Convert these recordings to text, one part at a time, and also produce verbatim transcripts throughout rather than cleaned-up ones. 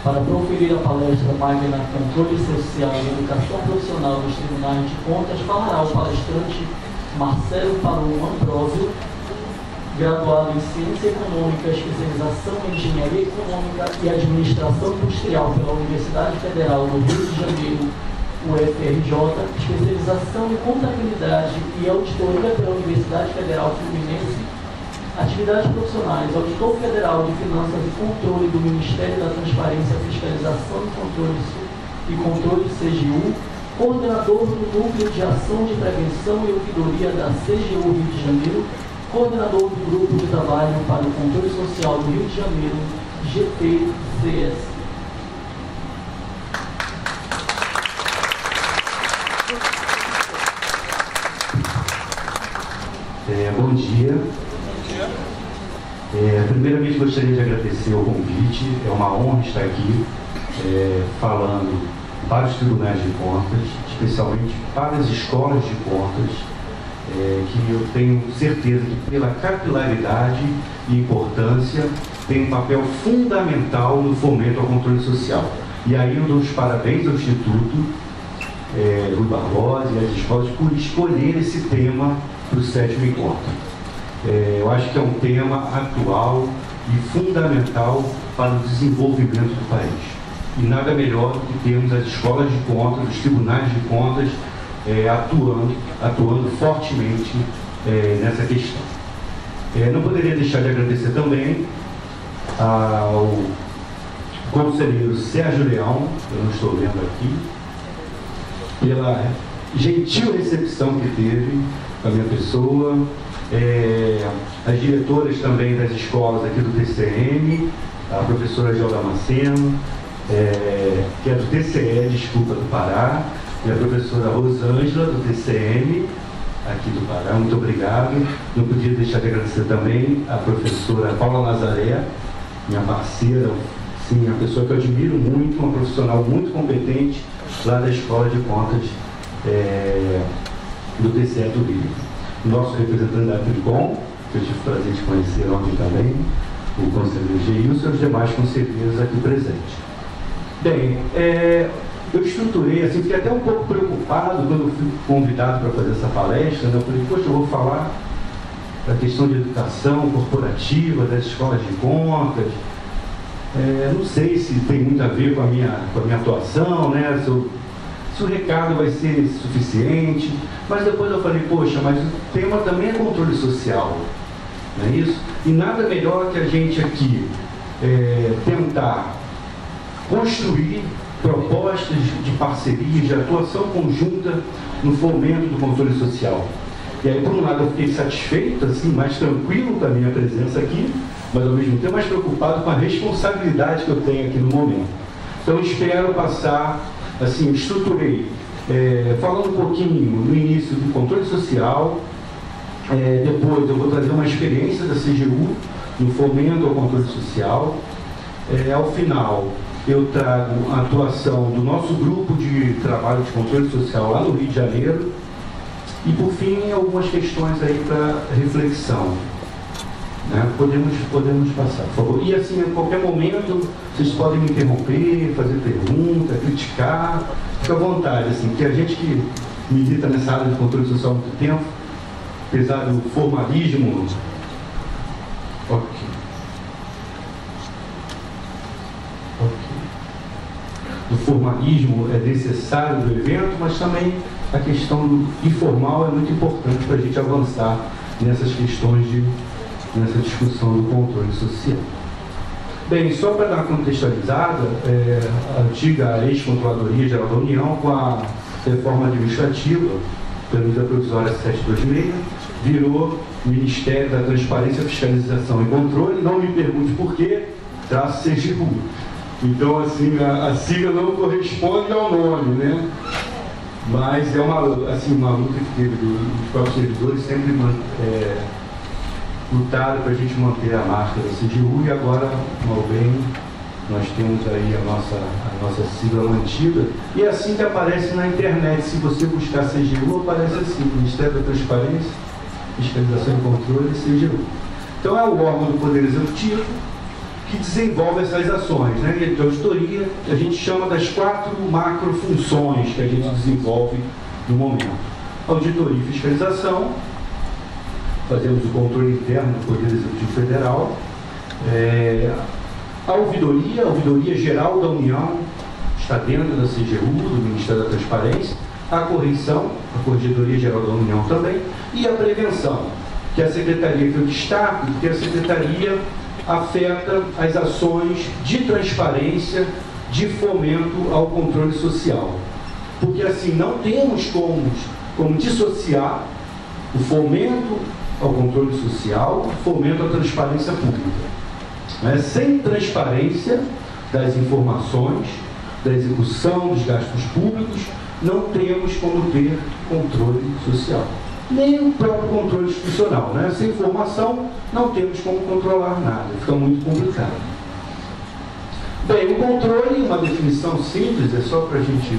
Para proferir a palestra magna Controle Social e Educação Profissional dos Tribunais de Contas, falará o palestrante Marcelo Paloma Ambrósio, graduado em Ciência Econômica, especialização em Engenharia Econômica e Administração Industrial pela Universidade Federal do Rio de Janeiro, U F R J, especialização em Contabilidade e Auditoria pela Universidade Federal Fluminense, atividades profissionais, Auditor Federal de Finanças e Controle do Ministério da Transparência, Fiscalização e Controle, e Controle C G U, coordenador do Núcleo de Ação de Prevenção e Ouvidoria da C G U Rio de Janeiro, coordenador do Grupo de Trabalho para o Controle Social do Rio de Janeiro, G P C S. É, bom dia. É, primeiramente gostaria de agradecer o convite, é uma honra estar aqui é, falando para os tribunais de contas, especialmente para as escolas de contas, é, que eu tenho certeza que pela capilaridade e importância tem um papel fundamental no fomento ao controle social. E aí eu dou os parabéns ao Instituto é, Rui Barbosa e às escolas por escolher esse tema para o sétimo encontro. É, eu acho que é um tema atual e fundamental para o desenvolvimento do país. E nada melhor do que termos as escolas de contas, os tribunais de contas é, atuando, atuando fortemente é, nessa questão. É, não poderia deixar de agradecer também ao conselheiro Sérgio Leão, eu não estou vendo aqui, pela gentil recepção que teve com a minha pessoa, é, as diretoras também das escolas aqui do T C M, a professora Gilda Maceno, é, que é do T C E, desculpa, do Pará, e a professora Rosângela, do T C M, aqui do Pará, muito obrigado. Não podia deixar de agradecer também a professora Paula Nazaré, minha parceira, sim, uma pessoa que eu admiro muito, uma profissional muito competente lá da Escola de Contas é, do T C E do Rio. Nosso representante da Tricom, que eu tive o prazer de conhecer ontem também, o conselheiro Geilson e os demais conselheiros aqui presentes. Bem, é, eu estruturei, assim, fiquei até um pouco preocupado quando eu fui convidado para fazer essa palestra, né? Eu falei, poxa, eu vou falar da questão de educação corporativa, das escolas de contas. É, não sei se tem muito a ver com a minha, com a minha atuação, né? Se, eu, se o recado vai ser suficiente, mas depois eu falei, poxa, mas o tema também é controle social, não é isso? E nada melhor que a gente aqui é, tentar construir propostas de parcerias, de atuação conjunta no fomento do controle social. E aí, por um lado, eu fiquei satisfeito, assim, mais tranquilo com a minha presença aqui, mas ao mesmo tempo mais preocupado com a responsabilidade que eu tenho aqui no momento. Então, espero passar, assim, eu estruturei, é, falando um pouquinho no início do controle social, é, depois eu vou trazer uma experiência da C G U no fomento ao controle social, é, ao final eu trago a atuação do nosso grupo de trabalho de controle social lá no Rio de Janeiro e, por fim, algumas questões aí para reflexão. Né? Podemos, podemos passar, por favor. E assim, a qualquer momento, vocês podem me interromper, fazer pergunta, criticar, fica à vontade, assim, que a gente que milita nessa área de controle social há muito tempo, apesar do formalismo, ok. O formalismo é necessário do evento, mas também a questão do informal é muito importante para a gente avançar nessas questões de, nessa discussão do controle social. Bem, só para dar uma contextualizada, é, a antiga ex-controladoria geral da União, com a reforma administrativa, pela medida provisória setecentos e vinte e seis, virou Ministério da Transparência, Fiscalização e Controle. Não me pergunte por quê, traço C G U. Então, assim, a, a sigla não corresponde ao nome, né? Mas é uma, assim, uma luta que teve dos próprios servidores, sempre é, lutaram para a gente manter a marca da C G U, e agora, mal bem, nós temos aí a nossa, a nossa sigla mantida. E é assim que aparece na internet. Se você buscar C G U, aparece assim: Ministério da Transparência, Fiscalização e Controle, C G U. Então, é o órgão do Poder Executivo que desenvolve essas ações, né? E a auditoria a gente chama das quatro macrofunções que a gente desenvolve no momento. Auditoria e fiscalização, fazemos o controle interno do Poder Executivo Federal, é, a ouvidoria, a ouvidoria geral da União, está dentro da C G U, do Ministério da Transparência, a correição, a Corregedoria Geral da União também, e a prevenção, que a Secretaria, que eu destaco, que a Secretaria afeta as ações de transparência, de fomento ao controle social. Porque assim, não temos como, como dissociar o fomento ao controle social, o fomento à transparência pública. Né? Sem transparência das informações, da execução dos gastos públicos, não temos como ter controle social. Nem o próprio controle institucional, né? Sem informação, não temos como controlar nada, fica muito complicado. Bem, o controle, uma definição simples, é só para a gente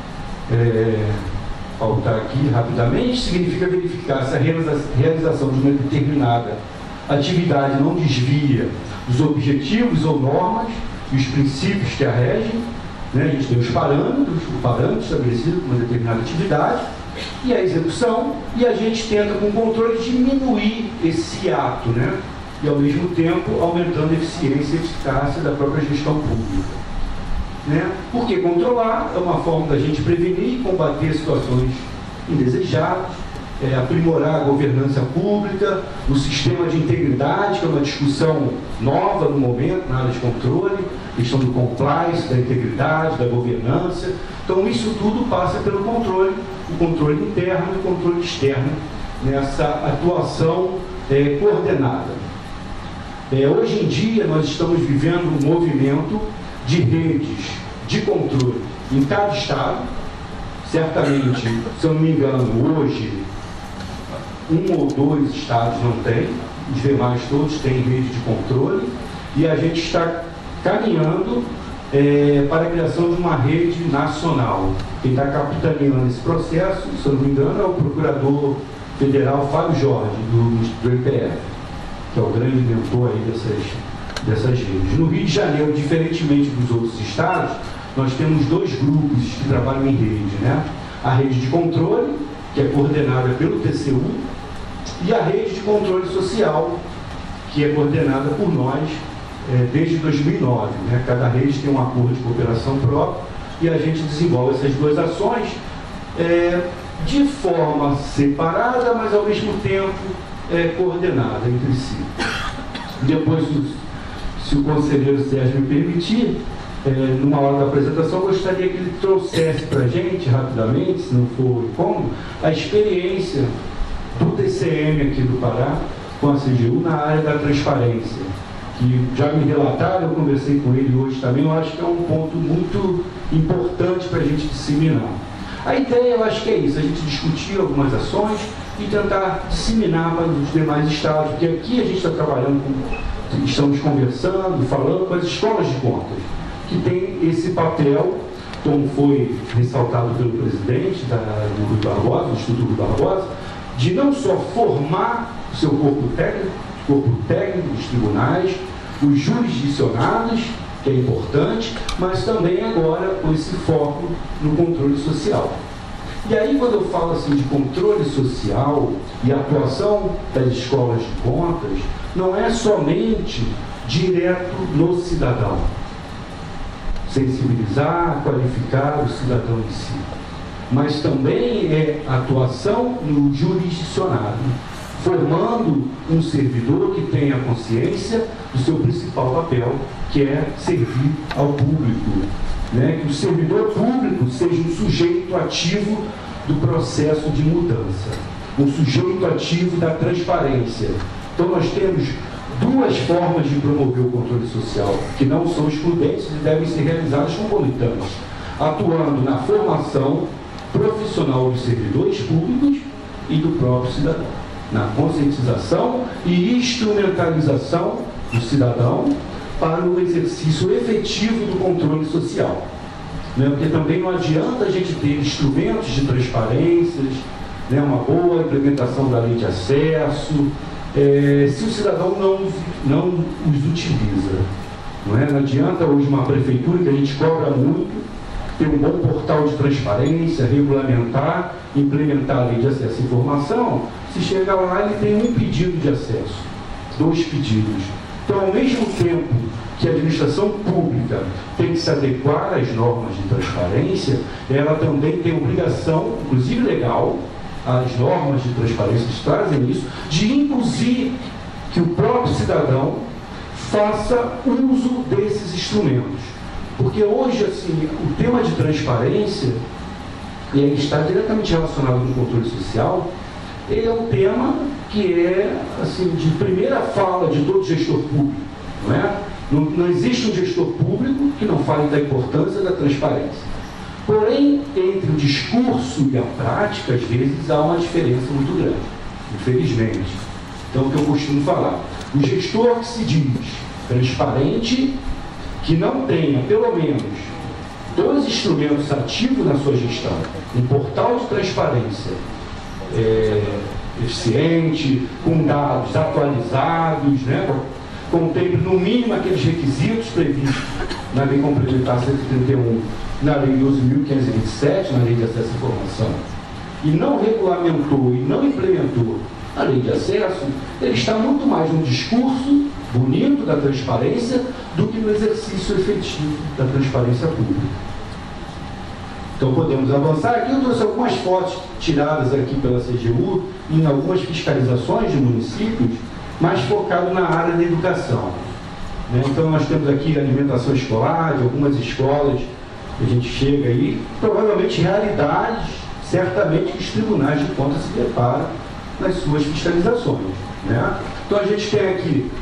é, pautar aqui rapidamente, significa verificar se a realização de uma determinada atividade não desvia dos objetivos ou normas e os princípios que a regem, né? A gente tem os parâmetros, o parâmetro estabelecido por uma determinada atividade, e a execução, e a gente tenta com o controle diminuir esse ato, né? E ao mesmo tempo aumentando a eficiência e eficácia da própria gestão pública, né? Porque controlar é uma forma da gente prevenir e combater situações indesejadas, é, aprimorar a governança pública, o sistema de integridade, que é uma discussão nova no momento na área de controle, questão do compliance, da integridade, da governança. Então isso tudo passa pelo controle, o controle interno e o controle externo nessa atuação é, coordenada. É, hoje em dia nós estamos vivendo um movimento de redes de controle em cada estado. Certamente, se eu não me engano, hoje um ou dois estados não têm, os demais todos têm rede de controle, e a gente está caminhando é, para a criação de uma rede nacional. Quem está capitaneando esse processo, se eu não me engano, é o Procurador Federal Fábio Jorge, do, do I P F, que é o grande mentor aí dessas, dessas redes. No Rio de Janeiro, diferentemente dos outros estados, nós temos dois grupos que trabalham em rede, né? A rede de controle, que é coordenada pelo T C U, e a rede de controle social, que é coordenada por nós é, desde dois mil e nove. Né? Cada rede tem um acordo de cooperação próprio e a gente desenvolve essas duas ações é, de forma separada, mas ao mesmo tempo é, coordenada entre si. Depois, se o conselheiro Sérgio me permitir, é, numa hora da apresentação, eu gostaria que ele trouxesse para a gente, rapidamente, se não for como, a experiência do T C M aqui do Pará com a C G U na área da transparência, que já me relataram, eu conversei com ele hoje também, eu acho que é um ponto muito importante para a gente disseminar. A ideia, eu acho que é isso, a gente discutir algumas ações e tentar disseminar para os demais estados, porque aqui a gente está trabalhando com, estamos conversando, falando com as escolas de contas, que tem esse papel, como foi ressaltado pelo presidente da, do Rui Barbosa, do Instituto Rui Barbosa, de não só formar o seu corpo técnico, corpo técnico dos tribunais, os jurisdicionados, que é importante, mas também agora com esse foco no controle social. E aí, quando eu falo assim de controle social e atuação das escolas de contas, não é somente direto no cidadão. Sensibilizar, qualificar o cidadão em si. Mas também é atuação no jurisdicionado, formando um servidor que tenha consciência do seu principal papel, que é servir ao público. Né? Que o servidor público seja um sujeito ativo do processo de mudança, um sujeito ativo da transparência. Então nós temos duas formas de promover o controle social, que não são excludentes e devem ser realizadas concomitantes, atuando na formação profissional dos servidores públicos e do próprio cidadão, na conscientização e instrumentalização do cidadão para o exercício efetivo do controle social. Né? Porque também não adianta a gente ter instrumentos de transparências, né? Uma boa implementação da lei de acesso, é, se o cidadão não, não os utiliza. Não é? Não adianta hoje uma prefeitura que a gente cobra muito, ter um bom portal de transparência, regulamentar, implementar a lei de acesso à informação, se chega lá ele tem um pedido de acesso, dois pedidos. Então, ao mesmo tempo que a administração pública tem que se adequar às normas de transparência, ela também tem obrigação, inclusive legal, as normas de transparência trazem isso, de induzir que o próprio cidadão faça uso desses instrumentos. Porque hoje, assim, o tema de transparência, e ele está diretamente relacionado com o controle social, ele é um tema que é, assim, de primeira fala de todo gestor público, não é? Não, não existe um gestor público que não fale da importância da transparência. Porém, entre o discurso e a prática, às vezes, há uma diferença muito grande, infelizmente. Então, o que eu costumo falar, o gestor que se diz transparente, que não tenha, pelo menos, dois instrumentos ativos na sua gestão, um portal de transparência é, eficiente, com dados atualizados, né, contemple no mínimo aqueles requisitos previstos na Lei Complementar cento e trinta e um, na Lei doze mil quinhentos e vinte e sete, na Lei de Acesso à Informação, e não regulamentou e não implementou a Lei de Acesso, ele está muito mais no discurso bonito da transparência do que no exercício efetivo da transparência pública. Então podemos avançar. Aqui eu trouxe algumas fotos tiradas aqui pela C G U em algumas fiscalizações de municípios, mais focado na área da educação. Né? Então nós temos aqui alimentação escolar de algumas escolas, a gente chega aí, provavelmente realidades, certamente que os tribunais de contas se deparam nas suas fiscalizações. Né? Então a gente tem aqui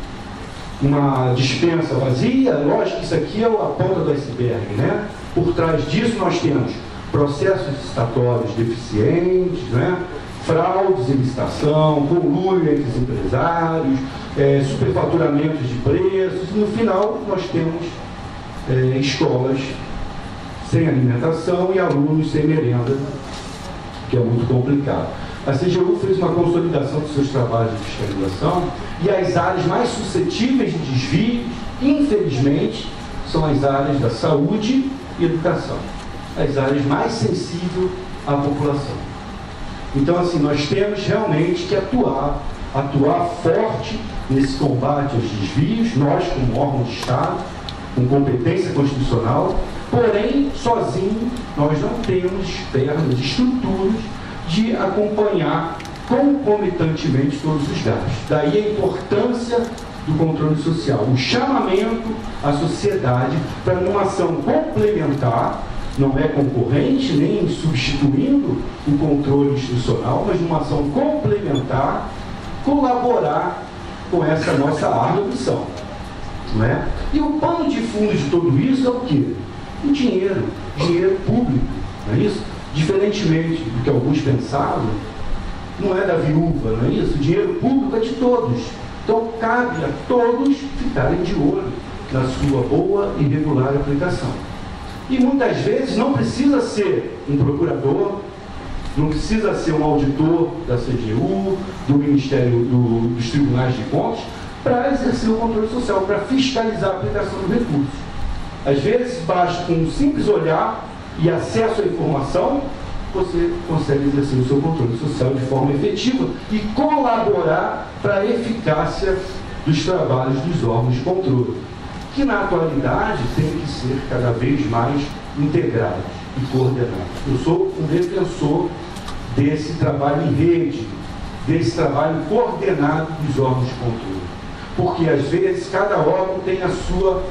uma dispensa vazia, lógico que isso aqui é a ponta do iceberg, né? Por trás disso nós temos processos licitatórios deficientes, né? Fraudes em licitação, conluio entre os empresários, é, superfaturamentos de preços, e no final nós temos é, escolas sem alimentação e alunos sem merenda, que é muito complicado. A C G U fez uma consolidação dos seus trabalhos de fiscalização e as áreas mais suscetíveis de desvios, infelizmente, são as áreas da saúde e educação, as áreas mais sensíveis à população. Então, assim, nós temos realmente que atuar, atuar forte nesse combate aos desvios, nós como órgão de Estado, com competência constitucional, porém, sozinho, nós não temos pernas, estruturas de acompanhar concomitantemente todos os gastos. Daí a importância do controle social, o chamamento à sociedade para numa ação complementar, não é concorrente nem substituindo o controle institucional, mas numa ação complementar, colaborar com essa nossa árdua missão. Não é? E o pano de fundo de tudo isso é o quê? O dinheiro, dinheiro público, não é isso? Diferentemente do que alguns pensavam, não é da viúva, não é isso? O dinheiro público é de todos. Então, cabe a todos ficarem de olho na sua boa e regular aplicação. E muitas vezes não precisa ser um procurador, não precisa ser um auditor da C G U, do Ministério do, dos Tribunais de Contas, para exercer o controle social, para fiscalizar a aplicação do recurso. Às vezes, basta com um simples olhar e acesso à informação, você consegue exercer o seu controle social de forma efetiva e colaborar para a eficácia dos trabalhos dos órgãos de controle, que na atualidade tem que ser cada vez mais integrados e coordenados. Eu sou um defensor desse trabalho em rede, desse trabalho coordenado dos órgãos de controle, porque às vezes cada órgão tem a sua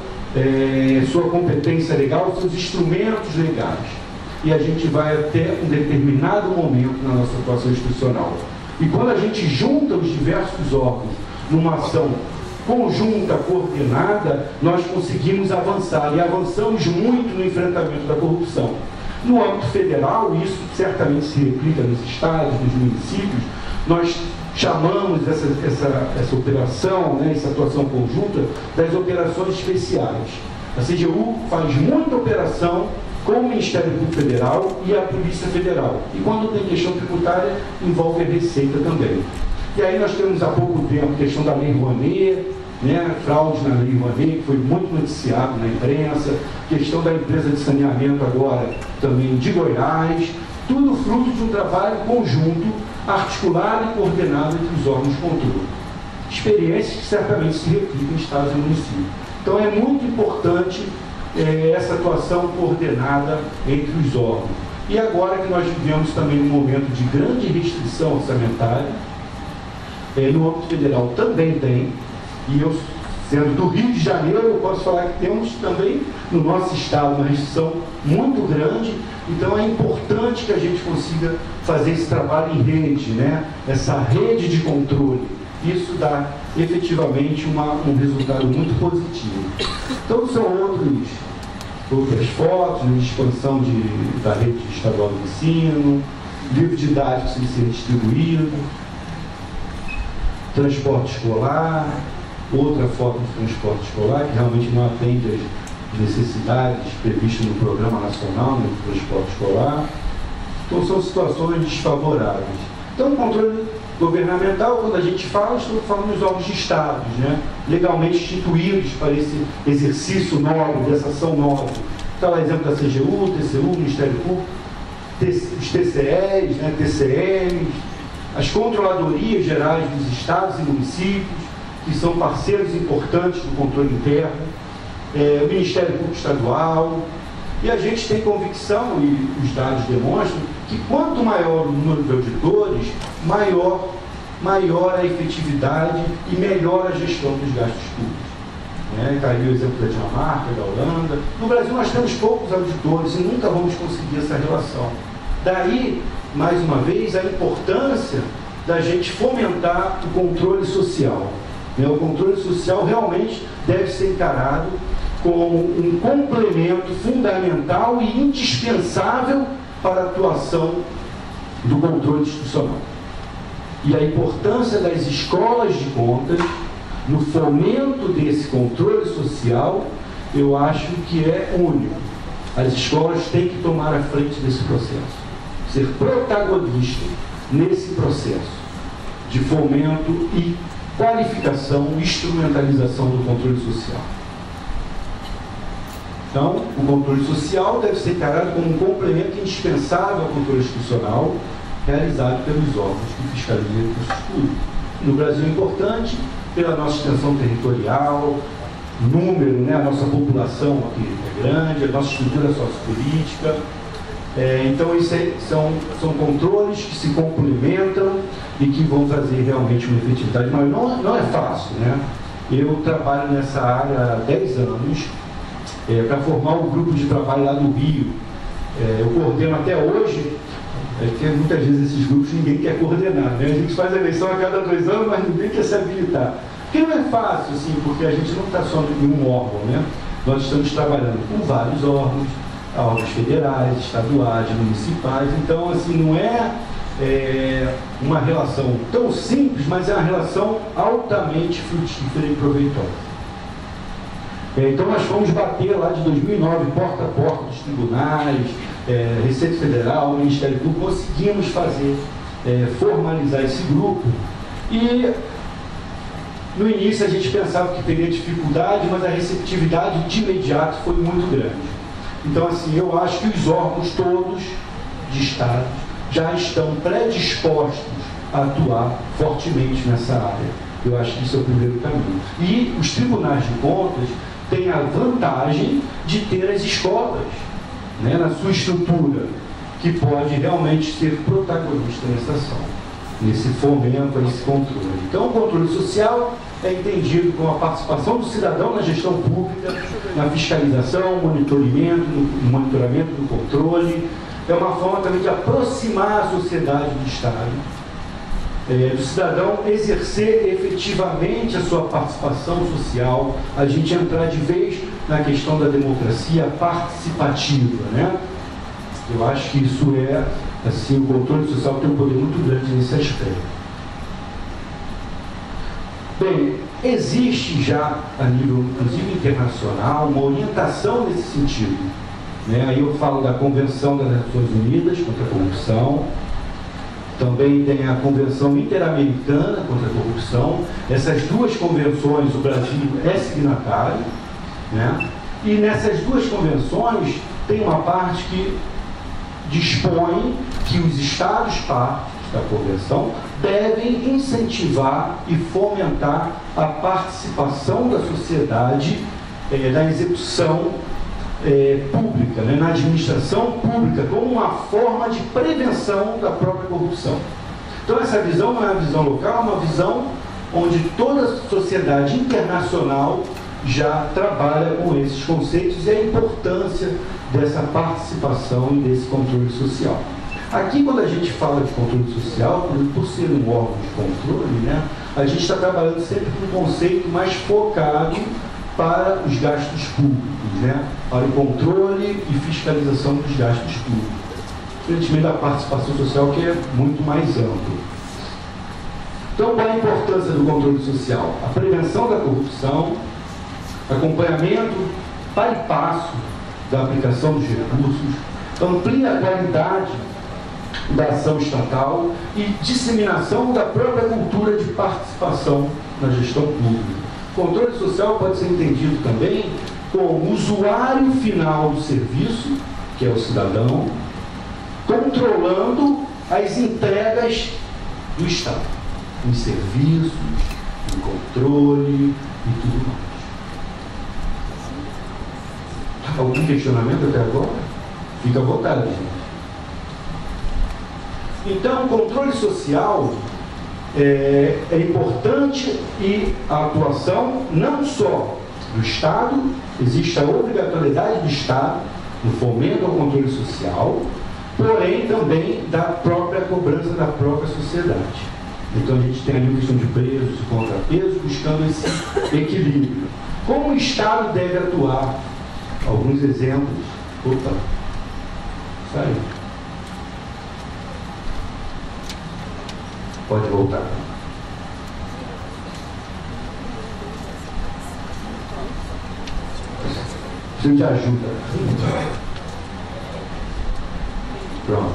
É, sua competência legal, seus instrumentos legais. E a gente vai até um determinado momento na nossa atuação institucional. E quando a gente junta os diversos órgãos numa ação conjunta, coordenada, nós conseguimos avançar. E avançamos muito no enfrentamento da corrupção. No âmbito federal, isso certamente se replica nos estados, nos municípios, nós chamamos essa, essa, essa operação, né, essa atuação conjunta, das operações especiais. A C G U faz muita operação com o Ministério Público Federal e a Polícia Federal. E quando tem questão tributária, envolve a Receita também. E aí nós temos há pouco tempo a questão da Lei Rouanet, né? Fraudes na Lei Rouanet, que foi muito noticiado na imprensa, questão da empresa de saneamento agora também de Goiás, tudo fruto de um trabalho conjunto, articulado e coordenado entre os órgãos de controle. Experiências que certamente se replicam em estados e municípios. Então é muito importante é, essa atuação coordenada entre os órgãos. E agora que nós vivemos também um momento de grande restrição orçamentária, é, no âmbito federal também tem, e eu, sendo do Rio de Janeiro, eu posso falar que temos também no nosso estado uma restrição muito grande, então é importante que a gente consiga fazer esse trabalho em rede, né? Essa rede de controle. Isso dá efetivamente uma, um resultado muito positivo. Então são outros, outras fotos, né, de expansão de, da rede estadual de ensino, livro didático sem ser distribuído, transporte escolar, outra foto do transporte escolar, que realmente não atende às necessidades previstas no Programa Nacional, né, do transporte escolar. Então são situações desfavoráveis. Então o controle governamental, quando a gente fala, estamos falando dos órgãos de Estado, né, legalmente instituídos para esse exercício nobre, dessa ação nobre. Então, o exemplo da C G U, T C U, Ministério Público, os T C Es, né, T C Ms, as controladorias gerais dos estados e municípios, que são parceiros importantes do controle interno, é, o Ministério Público Estadual, e a gente tem convicção, e os dados demonstram, que quanto maior o número de auditores, maior, maior a efetividade e melhor a gestão dos gastos públicos. Né? Está aí o exemplo da Dinamarca, da Holanda. No Brasil nós temos poucos auditores e nunca vamos conseguir essa relação. Daí, mais uma vez, a importância da gente fomentar o controle social. Né? O controle social realmente deve ser encarado como um complemento fundamental e indispensável para a atuação do controle institucional. E a importância das escolas de contas no fomento desse controle social, eu acho que é único. As escolas têm que tomar a frente desse processo, ser protagonista nesse processo de fomento e qualificação e instrumentalização do controle social. Então, o controle social deve ser encarado como um complemento indispensável ao controle institucional realizado pelos órgãos que fiscalizam recursos públicos. No Brasil é importante, pela nossa extensão territorial, número, né, a nossa população aqui é grande, a nossa estrutura sociopolítica. É, então, isso é, são, são controles que se complementam e que vão trazer realmente uma efetividade maior. Não, não é fácil, né? Eu trabalho nessa área há dez anos, É, para formar um grupo de trabalho lá do Rio. É, eu coordeno até hoje, é, porque muitas vezes esses grupos ninguém quer coordenar, né? A gente faz a eleição a cada dois anos, mas ninguém quer se habilitar. Porque não é fácil, assim, porque a gente não está só em um órgão, né? Nós estamos trabalhando com vários órgãos, órgãos federais, estaduais, municipais, então, assim, não é, é uma relação tão simples, mas é uma relação altamente frutífera e proveitosa. Então nós fomos bater lá de dois mil e nove, porta a porta dos tribunais, é, Receita Federal, Ministério Público, conseguimos fazer, é, formalizar esse grupo. E no início a gente pensava que teria dificuldade, mas a receptividade de imediato foi muito grande. Então, assim, eu acho que os órgãos todos de Estado já estão predispostos a atuar fortemente nessa área. Eu acho que isso é o primeiro caminho. E os tribunais de contas tem a vantagem de ter as escolas, né, na sua estrutura, que pode realmente ser protagonista nessa ação, nesse fomento, nesse controle. Então, o controle social é entendido como a participação do cidadão na gestão pública, na fiscalização, monitoramento, no monitoramento do controle. É uma forma também de aproximar a sociedade do Estado, É, do cidadão exercer efetivamente a sua participação social, a gente entrar de vez na questão da democracia participativa, né? Eu acho que isso é, assim, o controle social tem um poder muito grande nesse aspecto. Bem, existe já, a nível, inclusive internacional, uma orientação nesse sentido, né? Aí eu falo da Convenção das Nações Unidas contra a Corrupção, também tem a Convenção Interamericana contra a Corrupção. Essas duas convenções o Brasil é signatário, né? E nessas duas convenções tem uma parte que dispõe que os Estados partes da Convenção devem incentivar e fomentar a participação da sociedade eh, na execução eh, pública, né, na administração pública, como uma forma de prevenção da própria corrupção. Então essa visão não é uma visão local, é uma visão onde toda a sociedade internacional já trabalha com esses conceitos e a importância dessa participação e desse controle social. Aqui, quando a gente fala de controle social, por ser um órgão de controle, né, a gente está trabalhando sempre com um conceito mais focado para os gastos públicos, né, para o controle e fiscalização dos gastos públicos, diferentemente da participação social, que é muito mais amplo. Então, qual é a importância do controle social? A prevenção da corrupção, acompanhamento para e passo da aplicação dos recursos, amplia a qualidade da ação estatal e disseminação da própria cultura de participação na gestão pública. O controle social pode ser entendido também como usuário final do serviço, que é o cidadão, controlando as entregas do Estado, em serviços, em controle e tudo mais. Algum questionamento até agora? Fica à vontade, gente. Então, o controle social é, é importante e a atuação não só do Estado, existe a obrigatoriedade do Estado no fomento ao controle social, porém também da própria cobrança da própria sociedade. Então a gente tem ali a questão de preços e contrapesos, buscando esse equilíbrio. Como o Estado deve atuar? Alguns exemplos. Opa, saiu. Pode voltar. Preciso de ajuda. Pronto.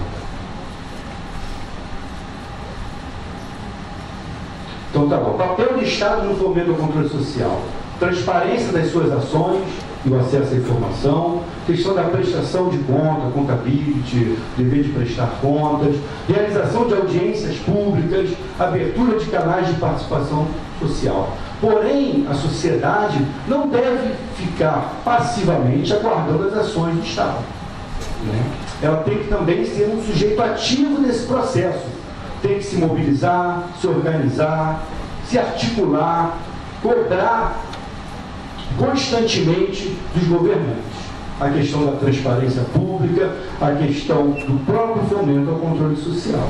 Então tá bom. Papel do Estado no fomento ao controle social. Transparência das suas ações e o acesso à informação, questão da prestação de conta, contabilidade, dever de prestar contas, realização de audiências públicas, abertura de canais de participação social. Porém, a sociedade não deve ficar passivamente aguardando as ações do Estado, né? Ela tem que também ser um sujeito ativo nesse processo. Tem que se mobilizar, se organizar, se articular, cobrar constantemente dos governantes. A questão da transparência pública, a questão do próprio fomento ao controle social.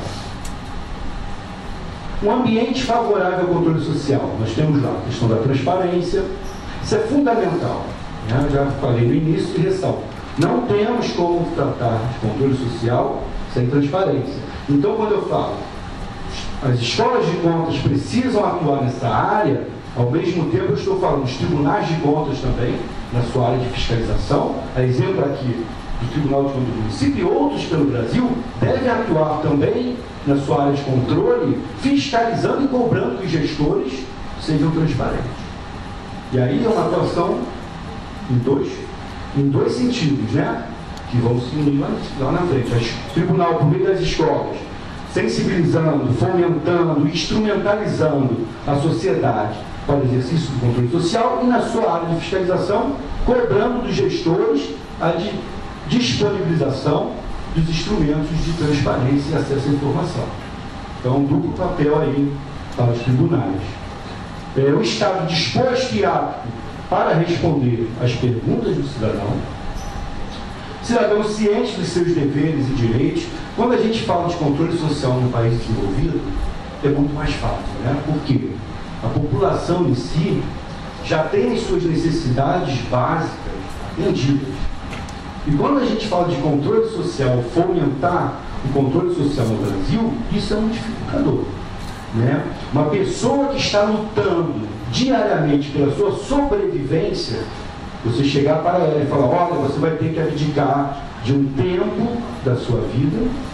Um ambiente favorável ao controle social. Nós temos lá a questão da transparência. Isso é fundamental, né? Eu já falei no início e ressalto. Não temos como tratar de controle social sem transparência. Então, quando eu falo, as escolas de contas precisam atuar nessa área, ao mesmo tempo eu estou falando dos tribunais de contas também, na sua área de fiscalização. A exemplo aqui do Tribunal de Contas do Município e outros pelo Brasil devem atuar também na sua área de controle, fiscalizando e cobrando que os gestores sejam transparentes. E aí é uma atuação em dois, em dois sentidos, né? Que vão se unir lá, lá na frente. O Tribunal, por meio das escolas, sensibilizando, fomentando, instrumentalizando a sociedade para o exercício do controle social, e na sua área de fiscalização, cobrando dos gestores a de disponibilização dos instrumentos de transparência e acesso à informação. Então, um duplo papel aí para os tribunais. É, o Estado disposto e apto para responder às perguntas do cidadão, cidadão ciente dos seus deveres e direitos. Quando a gente fala de controle social num país desenvolvido, é muito mais fácil, né? Por quê? A população em si já tem as suas necessidades básicas atendidas. E quando a gente fala de controle social, fomentar o controle social no Brasil, isso é um dificultador, né? Uma pessoa que está lutando diariamente pela sua sobrevivência, você chegar para ela e falar, olha, você vai ter que abdicar de um tempo da sua vida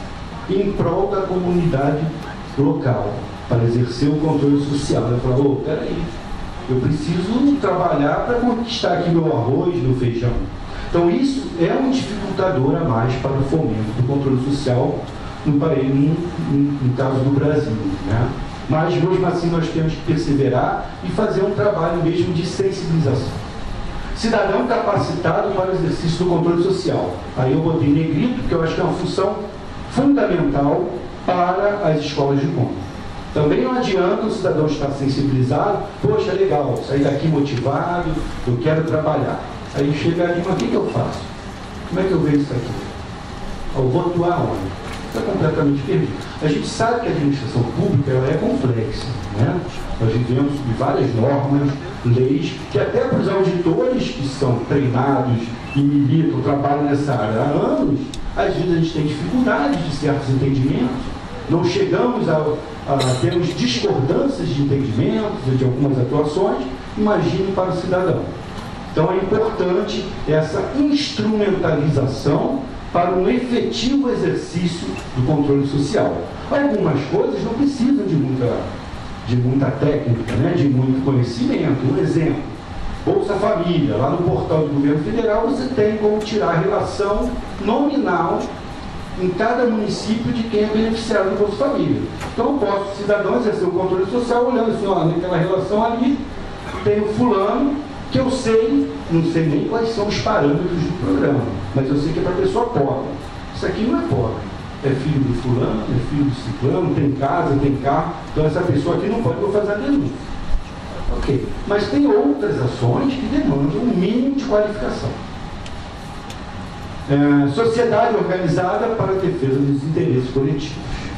em prol da comunidade local, para exercer o controle social. Ele falou, oh, peraí, eu preciso trabalhar para conquistar aqui meu arroz, meu feijão. Então isso é um dificultador a mais para o fomento do controle social no, país, no, no caso do Brasil, né? Mas mesmo assim nós temos que perseverar e fazer um trabalho mesmo de sensibilização. Cidadão capacitado para o exercício do controle social. Aí eu botei em negrito, porque eu acho que é uma função fundamental para as escolas de conta. Também não adianta o cidadão estar sensibilizado, poxa, legal, sair daqui motivado, eu quero trabalhar. Aí chega ali, mas o que, que eu faço? Como é que eu vejo isso aqui? Eu vou atuar onde? Está completamente perdido. A gente sabe que a administração pública ela é complexa, né? Nós vivemos de várias normas, leis, que até para os auditores que são treinados e militam, trabalham nessa área há anos, às vezes a gente tem dificuldades de certos entendimentos, não chegamos a, a termos discordâncias de entendimentos, de algumas atuações, imagine para o cidadão. Então é importante essa instrumentalização para um efetivo exercício do controle social. Algumas coisas não precisam de muita, de muita técnica, né? De muito conhecimento. Um exemplo, Bolsa Família, lá no portal do governo federal você tem como tirar a relação nominal em cada município de quem é beneficiário do Bolsa Família. Então eu posso, cidadão, exercer o controle social olhando assim, ó, naquela relação ali, tem o fulano, que eu sei, não sei nem quais são os parâmetros do programa, mas eu sei que é para pessoa pobre. Isso aqui não é pobre. É filho do fulano, é filho do ciclano, tem casa, tem carro, então essa pessoa aqui não pode fazer a denúncia. Ok. Mas tem outras ações que demandam um mínimo de qualificação. É, sociedade organizada para a defesa dos interesses coletivos.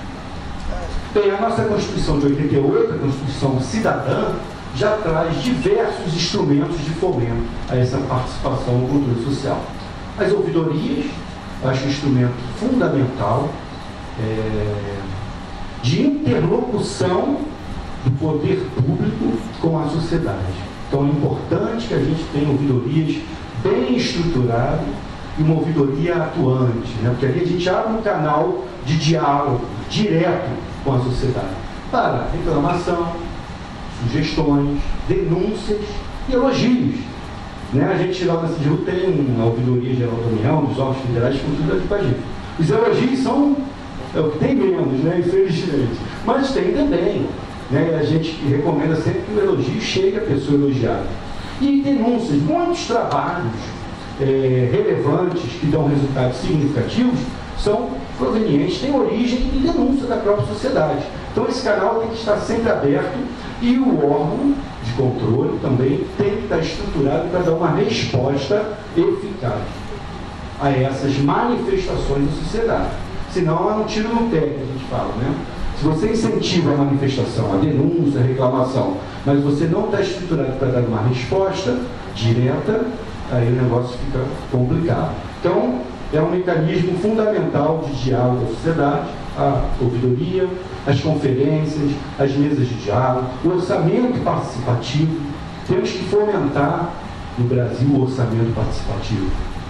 Bem, a nossa Constituição de oitenta e oito, a Constituição Cidadã, já traz diversos instrumentos de fomento a essa participação no controle social. As ouvidorias, acho um instrumento fundamental é, de interlocução do poder público com a sociedade. Então é importante que a gente tenha ouvidorias bem estruturadas e uma ouvidoria atuante, né? Porque ali a gente abre um canal de diálogo direto com a sociedade para reclamação, sugestões, denúncias e elogios. Né? A gente lá na C G U tem uma ouvidoria geral da União, dos órgãos federais, com tudo aqui com a gente. Os elogios são é o que tem menos, né? Infelizmente. Mas tem também. Né? A gente recomenda sempre que o elogio chegue à pessoa elogiada. E denúncias, muitos trabalhos é, relevantes que dão resultados significativos são provenientes, têm origem em denúncia da própria sociedade. Então esse canal tem que estar sempre aberto e o órgão de controle também tem que estar estruturado para dar uma resposta eficaz a essas manifestações da sociedade. Senão é um tiro no pé que a gente fala, né? Se você incentiva a manifestação, a denúncia, a reclamação, mas você não está estruturado para dar uma resposta direta, aí o negócio fica complicado. Então, é um mecanismo fundamental de diálogo da sociedade, a ouvidoria, as conferências, as mesas de diálogo, o orçamento participativo. Temos que fomentar no Brasil o orçamento participativo.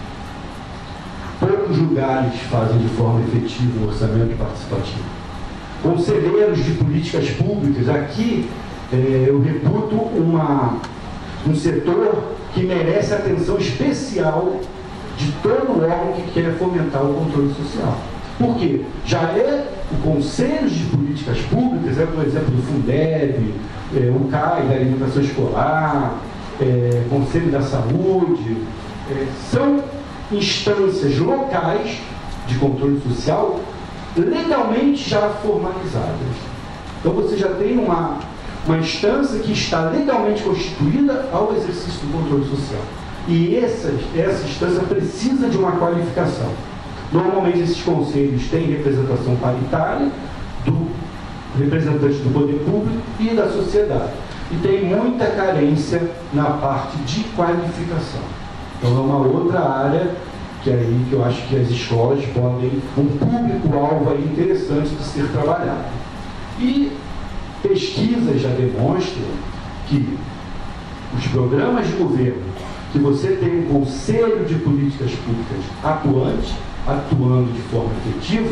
Poucos lugares fazem de forma efetiva o orçamento participativo. Conselheiros de políticas públicas, aqui é, eu reputo uma, um setor que merece atenção especial de todo órgão que quer fomentar o controle social. Por quê? Já é o Conselho de Políticas Públicas, é, por exemplo, do Fundeb, é, o C A I da Alimentação Escolar, é, Conselho da Saúde, é, são instâncias locais de controle social legalmente já formalizadas. Então você já tem uma, uma instância que está legalmente constituída ao exercício do controle social. E essa, essa instância precisa de uma qualificação. Normalmente esses conselhos têm representação paritária do representante do poder público e da sociedade. E tem muita carência na parte de qualificação. Então é uma outra área que é aí que eu acho que as escolas podem, um público-alvo aí interessante de ser trabalhado. E pesquisas já demonstram que os programas de governo, que você tem um conselho de políticas públicas atuante, atuando de forma efetiva,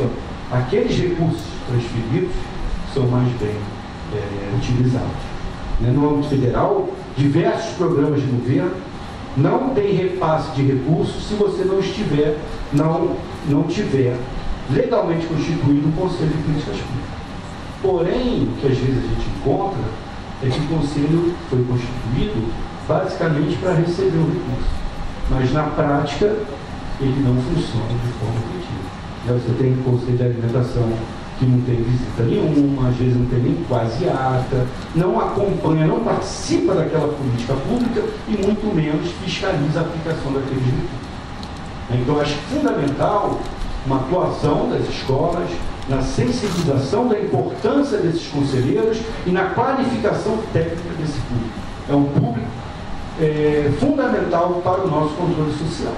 aqueles recursos transferidos são mais bem é, utilizados. Né? No âmbito federal, diversos programas de governo não têm repasse de recursos se você não estiver, não, não tiver legalmente constituído um Conselho de Políticas Públicas. Porém, o que às vezes a gente encontra é que o Conselho foi constituído basicamente para receber o recurso, mas na prática ele não funciona de forma efetiva. Você tem o Conselho de Alimentação que não tem visita nenhuma, às vezes não tem nem quase ata, não acompanha, não participa daquela política pública e muito menos fiscaliza a aplicação daqueles recursos. Então, acho fundamental uma atuação das escolas na sensibilização da importância desses conselheiros e na qualificação técnica desse público. É um público é, fundamental para o nosso controle social.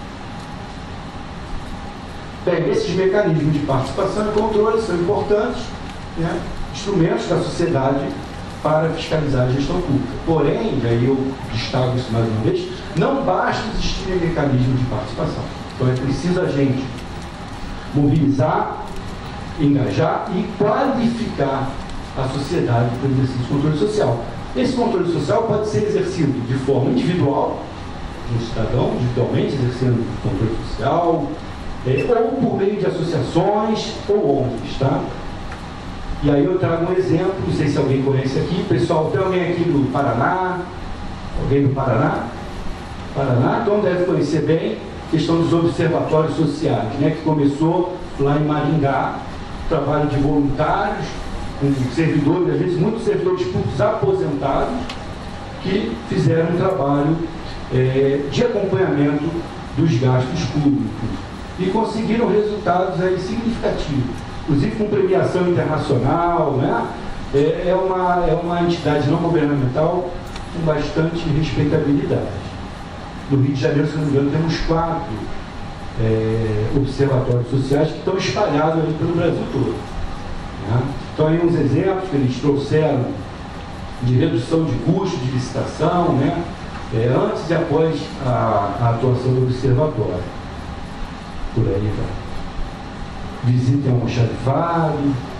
Bem, esses mecanismos de participação e controle são importantes, né, instrumentos da sociedade para fiscalizar a gestão pública. Porém, e aí eu destaco isso mais uma vez, não basta existir mecanismo de participação. Então é preciso a gente mobilizar, engajar e qualificar a sociedade para o exercício do controle social. Esse controle social pode ser exercido de forma individual, de um cidadão, individualmente exercendo o controle social, é, ou por meio de associações ou O N Gs, tá? E aí eu trago um exemplo, não sei se alguém conhece aqui, pessoal, tem alguém aqui do Paraná? Alguém do Paraná? Paraná, então deve conhecer bem a questão dos observatórios sociais, né, que começou lá em Maringá, trabalho de voluntários, com servidores, às vezes muitos servidores públicos aposentados, que fizeram um trabalho é, de acompanhamento dos gastos públicos e conseguiram resultados aí significativos, inclusive com premiação internacional, né? É, é, uma, é uma entidade não governamental com bastante respeitabilidade. No Rio de Janeiro, se não me engano, temos quatro é, observatórios sociais que estão espalhados ali pelo Brasil todo. Né? Então, aí uns exemplos que eles trouxeram de redução de custos de licitação, né? É, antes e após a, a atuação do observatório. Por aí vai. Visitem ao almoxarifado.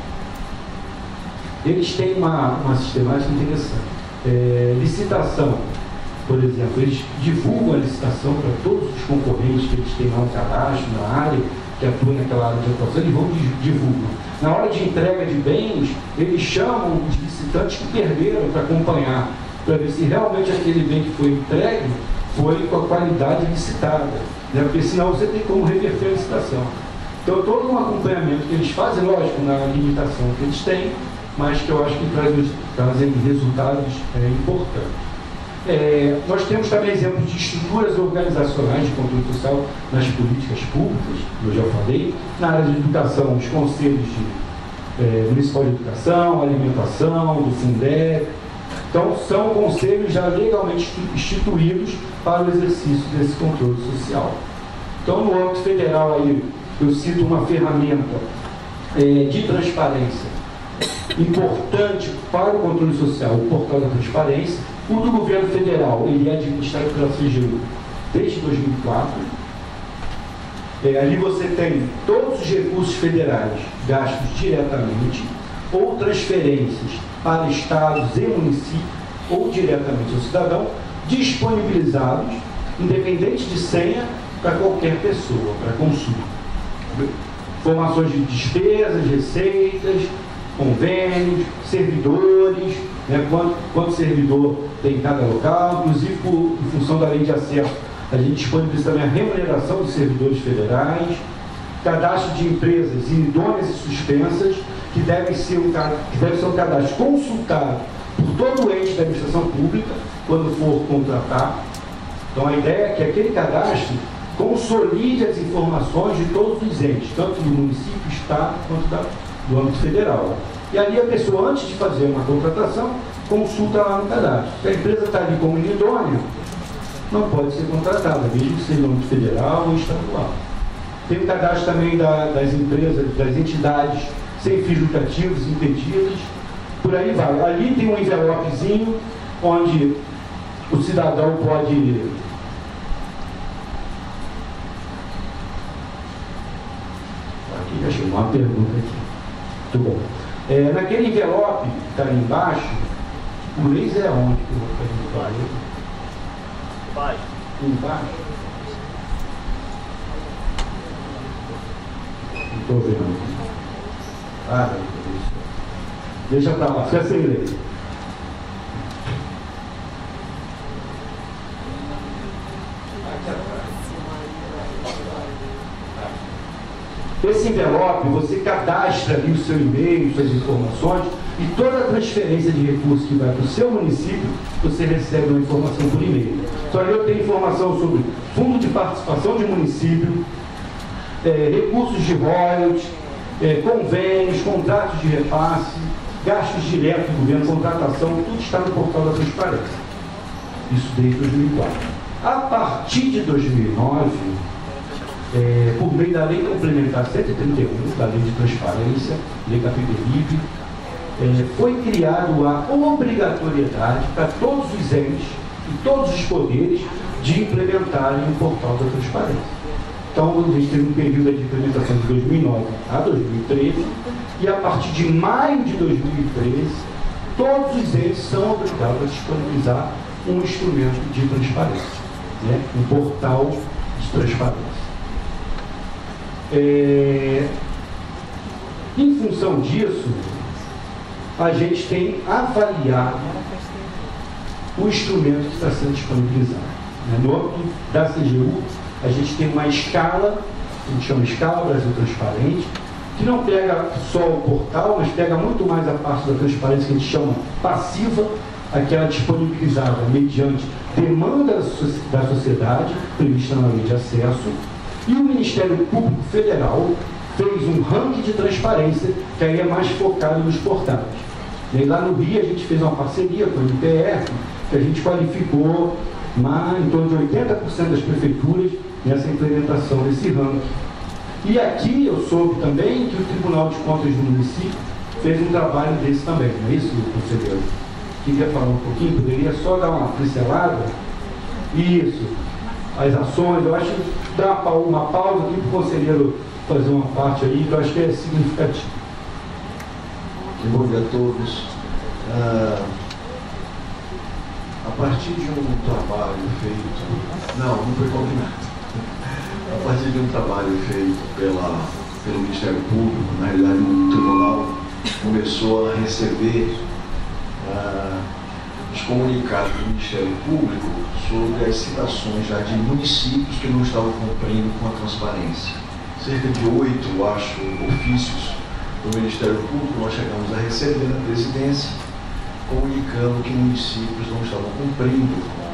Eles têm uma, uma sistemática interessante. É, licitação, por exemplo, eles divulgam a licitação para todos os concorrentes que eles têm lá no cadastro, na área, que atuam naquela área de atuação, eles vão divulgar. Na hora de entrega de bens, eles chamam os licitantes que perderam para acompanhar, para ver se realmente aquele bem que foi entregue foi com a qualidade licitada, né? Porque senão você tem como reverter a licitação. Então, todo um acompanhamento que eles fazem, lógico, na limitação que eles têm, mas que eu acho que trazem, trazem resultados é, importantes. É, nós temos também exemplos de estruturas organizacionais de controle social nas políticas públicas, eu já falei, na área de educação, os conselhos de, é, municipal de educação, alimentação, do Fundeb. Então, são conselhos já legalmente instituídos para o exercício desse controle social. Então, no âmbito federal, aí, eu cito uma ferramenta é, de transparência importante para o controle social, o Portal da Transparência. O do governo federal, ele é administrado pela C G U desde dois mil e quatro. É, ali você tem todos os recursos federais gastos diretamente ou transferências para estados e municípios ou diretamente ao cidadão, disponibilizados, independente de senha, para qualquer pessoa, para consumo. Informações de despesas, receitas, convênios, servidores, né, quanto, quanto servidor tem em cada local, inclusive por, em função da lei de acesso, a gente disponibiliza também a remuneração dos servidores federais, cadastro de empresas inidôneas e suspensas, que deve ser um, que deve ser um cadastro consultado por todo o ente da administração pública, quando for contratar. Então, a ideia é que aquele cadastro consolide as informações de todos os entes, tanto do município, estado, quanto da, do âmbito federal. E ali a pessoa, antes de fazer uma contratação, consulta lá no cadastro. Se a empresa está ali como inidônea, não pode ser contratada, mesmo que seja no âmbito federal ou estadual. Tem o cadastro também da, das empresas, das entidades sem fins lucrativos, impedidas, por aí vai. Ali tem um envelopezinho onde o cidadão pode Ok, achei uma pergunta aqui. Muito bom. É, naquele envelope que está ali embaixo, o laser é onde que eu vou fazer? Embaixo. Embaixo? Não estou vendo. Ah, deixa para lá, fica sem laser. Esse envelope, você cadastra ali o seu e-mail, suas informações, e toda a transferência de recursos que vai para o seu município, você recebe uma informação por e-mail. Então ali eu tenho informação sobre fundo de participação de município, é, recursos de royalties, é, convênios, contratos de repasse, gastos diretos do governo, contratação, tudo está no portal da transparência. Isso desde dois mil e quatro. A partir de dois mil e nove, É, por meio da Lei Complementar cento e trinta e um, da Lei de Transparência, Lei Capiberibe, é, foi criado a obrigatoriedade para todos os entes e todos os poderes de implementarem o portal da transparência. Então, a gente teve um período de implementação de dois mil e nove a dois mil e treze, e a partir de maio de dois mil e treze, todos os entes são obrigados a disponibilizar um instrumento de transparência, né? Um portal de transparência. É, em função disso, a gente tem avaliado o instrumento que está sendo disponibilizado. No âmbito da C G U, a gente tem uma escala, que a gente chama Escala Brasil Transparente, que não pega só o portal, mas pega muito mais a parte da transparência que a gente chama passiva, aquela disponibilizada mediante demanda da sociedade, prevista na Lei de Acesso. E o Ministério Público Federal fez um ranking de transparência, que aí é mais focado nos portais. E aí, lá no Rio, a gente fez uma parceria com o M P F, que a gente qualificou mais, em torno de oitenta por cento das prefeituras nessa implementação desse ranking. E aqui eu soube também que o Tribunal de Contas do município fez um trabalho desse também, não é isso, conselheiro? Queria falar um pouquinho, poderia só dar uma pincelada? Isso. As ações, eu acho que dá uma, uma pausa aqui para o conselheiro fazer uma parte aí, que eu acho que é significativo. Bom dia a todos. Ah, a partir de um trabalho feito, não, não foi combinado, a partir de um trabalho feito pela, pelo Ministério Público, na realidade o Tribunal começou a receber ah, os comunicados do Ministério Público sobre as citações já de municípios que não estavam cumprindo com a transparência. Cerca de oito, eu acho, ofícios do Ministério Público nós chegamos a receber na presidência, comunicando que municípios não estavam cumprindo com,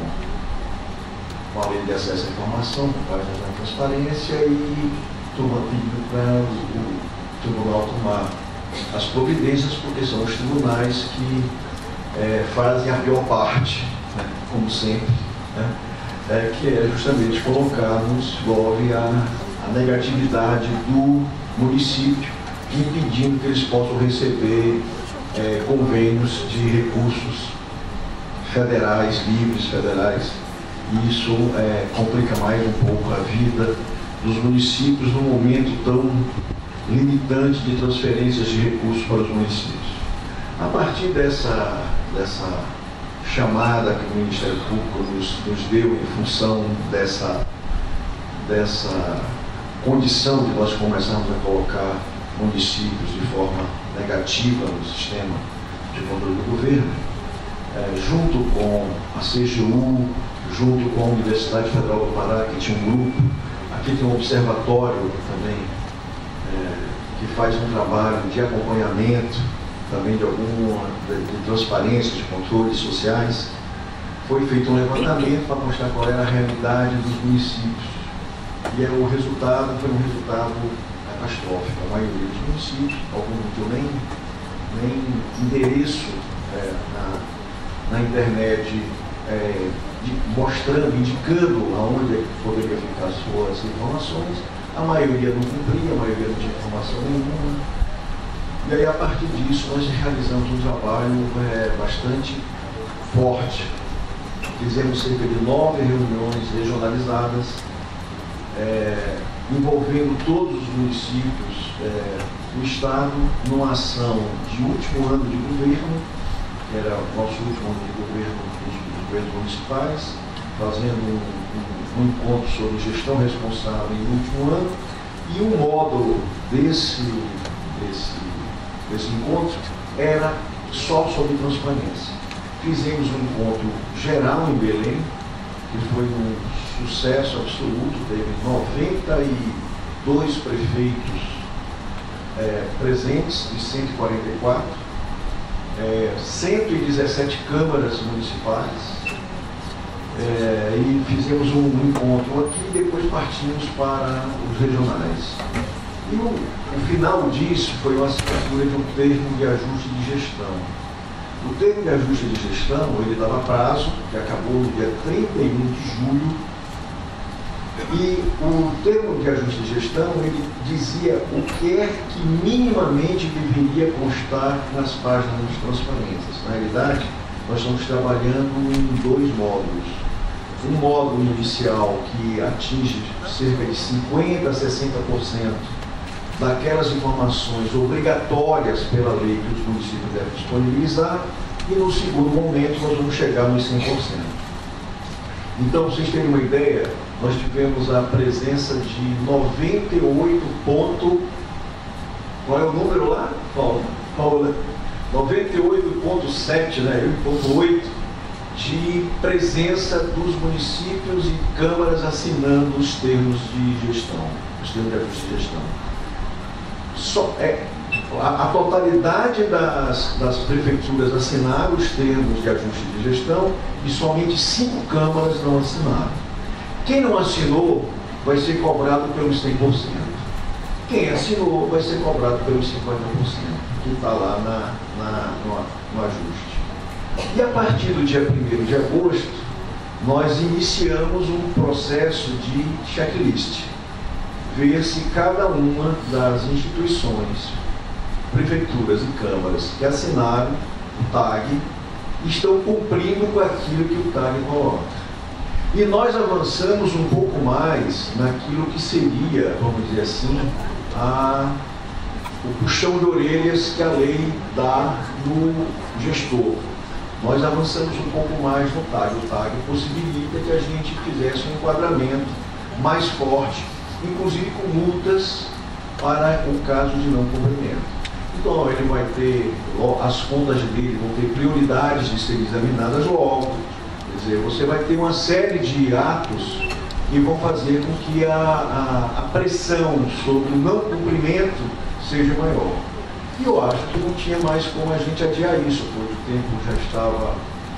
com a lei de acesso à informação, com páginas da transparência, e turma pedindo para o, o tribunal tomar as providências, porque são os tribunais que é, fazem a pior parte, né, como sempre, né, é, que é justamente colocarmos envolve a, a negatividade do município, impedindo que eles possam receber é, convênios de recursos federais, livres federais. E isso é, complica mais um pouco a vida dos municípios num momento tão limitante de transferências de recursos para os municípios. A partir dessa, dessa chamada que o Ministério Público nos, nos deu em função dessa, dessa condição de nós começarmos a colocar municípios de forma negativa no sistema de controle do governo, é, junto com a C G U, junto com a Universidade Federal do Pará, que tinha um grupo, aqui tem um observatório também, é, que faz um trabalho de acompanhamento, também de alguma de, de transparência, de controles sociais. Foi feito um levantamento para mostrar qual era a realidade dos municípios. E é, o resultado foi um resultado catastrófico. A maioria dos municípios, alguns não tinham nem, nem endereço é, na, na internet, é, de, mostrando, indicando aonde é que poderia ficar as suas informações. A maioria não cumpria, a maioria não tinha informação nenhuma. E aí, a partir disso, nós realizamos um trabalho é, bastante forte. Fizemos cerca de nove reuniões regionalizadas, é, envolvendo todos os municípios é, do Estado, numa ação de último ano de governo, que era o nosso último ano de governo dos governos municipais, fazendo um, um, um encontro sobre gestão responsável no último ano, e um módulo desse, desse, desse encontro era só sobre transparência. Fizemos um encontro geral em Belém, que foi um sucesso absoluto, teve noventa e dois prefeitos é, presentes, de cento e quarenta e quatro, é, cento e dezessete câmaras municipais, é, e fizemos um, um encontro aqui e depois partimos para os regionais. E o, o final disso foi a assinatura de um termo de ajuste de gestão. O termo de ajuste de gestão, ele dava prazo, que acabou no dia trinta e um de julho, e o termo de ajuste de gestão, ele dizia o que é que minimamente deveria constar nas páginas de transparências. Na realidade, nós estamos trabalhando em dois módulos. Um módulo inicial que atinge cerca de cinquenta a sessenta por cento daquelas informações obrigatórias pela lei que os municípios devem disponibilizar, e no segundo momento nós vamos chegar nos cem por cento. Então, para vocês terem uma ideia, nós tivemos a presença de noventa e oito ponto... Qual é o número lá, Paula? Paula? noventa e oito vírgula sete, né? oito vírgula oito de presença dos municípios e câmaras assinando os termos de gestão, os termos de ajuste de gestão. Só, é, a, a totalidade das, das prefeituras assinaram os termos de ajuste de gestão e somente cinco câmaras não assinaram. Quem não assinou vai ser cobrado pelos cem por cento. Quem assinou vai ser cobrado pelos cinquenta por cento, que está lá na, na, no, no ajuste. E a partir do dia primeiro de agosto, nós iniciamos um processo de checklist. Ver se cada uma das instituições, prefeituras e câmaras que assinaram o T A G estão cumprindo com aquilo que o T A G coloca. E nós avançamos um pouco mais naquilo que seria, vamos dizer assim, a, o puxão de orelhas que a lei dá no gestor. Nós avançamos um pouco mais no T A G. O T A G possibilita que a gente fizesse um enquadramento mais forte, inclusive com multas para o caso de não cumprimento. Então, ele vai ter, as contas dele vão ter prioridades de serem examinadas logo. Quer dizer, você vai ter uma série de atos que vão fazer com que a, a, a pressão sobre o não cumprimento seja maior. E eu acho que não tinha mais como a gente adiar isso, porque o tempo já estava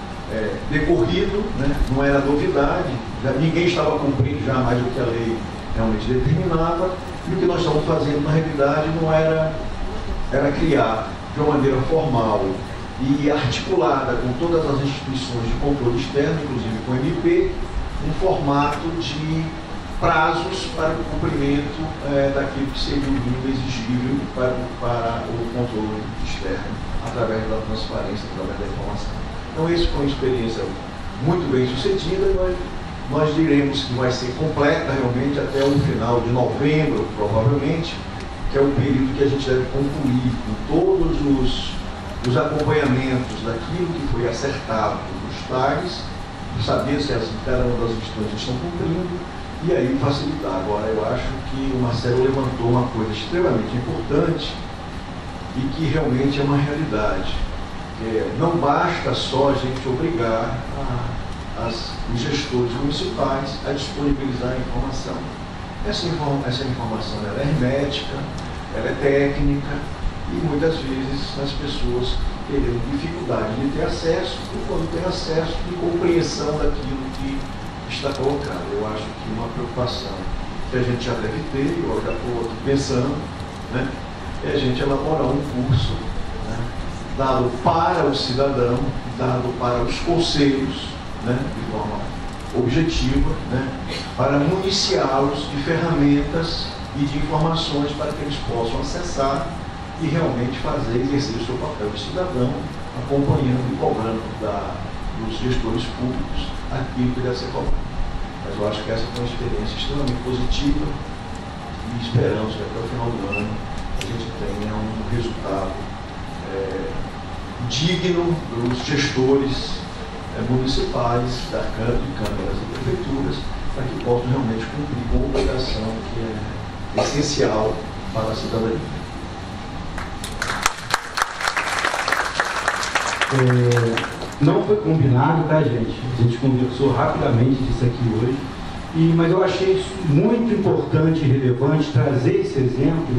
é, decorrido, né? Não era novidade, já, ninguém estava cumprindo já mais do que a lei realmente determinava, e o que nós estamos fazendo na realidade não era, era criar de uma maneira formal e articulada com todas as instituições de controle externo, inclusive com o M P, um formato de prazos para o cumprimento é, daquilo que seria o mínimo exigível para, para o controle externo, através da transparência, através da informação. Então, essa foi uma experiência muito bem sucedida, e nós, nós diremos que vai ser completa realmente até o final de novembro, provavelmente, que é o período que a gente deve concluir com todos os, os acompanhamentos daquilo que foi acertado nos T A Gs, saber se as, cada uma das instituições estão cumprindo, e aí facilitar. Agora, eu acho que o Marcelo levantou uma coisa extremamente importante e que realmente é uma realidade. É, não basta só a gente obrigar a, as, os gestores municipais a disponibilizar a informação. Essa, inform, essa informação ela é hermética, ela é técnica, e muitas vezes as pessoas terem dificuldade de ter acesso, ou quando tem acesso, de compreensão daquilo que está colocado. Eu acho que uma preocupação que a gente já deve ter, eu já estou aqui pensando, né, é a gente elaborar um curso, né, dado para o cidadão, dado para os conselhos, né, de forma objetiva, né, para municiá-los de ferramentas e de informações para que eles possam acessar e realmente fazer, exercer o seu papel de cidadão, acompanhando e cobrando da, dos gestores públicos aquilo que deve ser cobrado. Mas eu acho que essa foi uma experiência extremamente positiva esperamos que até o final do ano a gente tenha um resultado é, digno dos gestores é, municipais, da Câmara, de câmaras e prefeituras, para que possam realmente cumprir com a obrigação que é essencial para a cidadania. É, não foi combinado, tá, gente? A gente conversou rapidamente disso aqui hoje, e, mas eu achei isso muito importante e relevante trazer esse exemplo,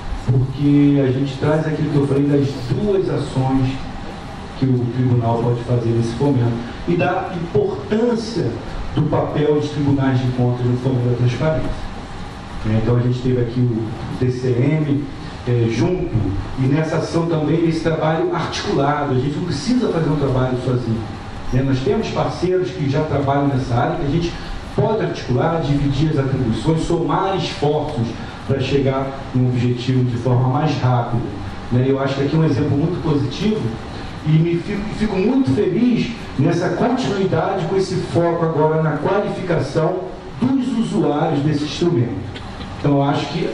porque a gente traz aquilo que eu falei das duas ações que o tribunal pode fazer nesse fomento e da importância do papel dos tribunais de contas no fomento da transparência. Então a gente teve aqui o D C M é, junto, e nessa ação também esse trabalho articulado. A gente não precisa fazer um trabalho sozinho, né? Nós temos parceiros que já trabalham nessa área, que a gente pode articular, dividir as atribuições, somar esforços para chegar num objetivo de forma mais rápida, né? Eu acho que aqui é um exemplo muito positivo e me fico, fico muito feliz nessa continuidade com esse foco agora na qualificação dos usuários desse instrumento. Então, eu acho que,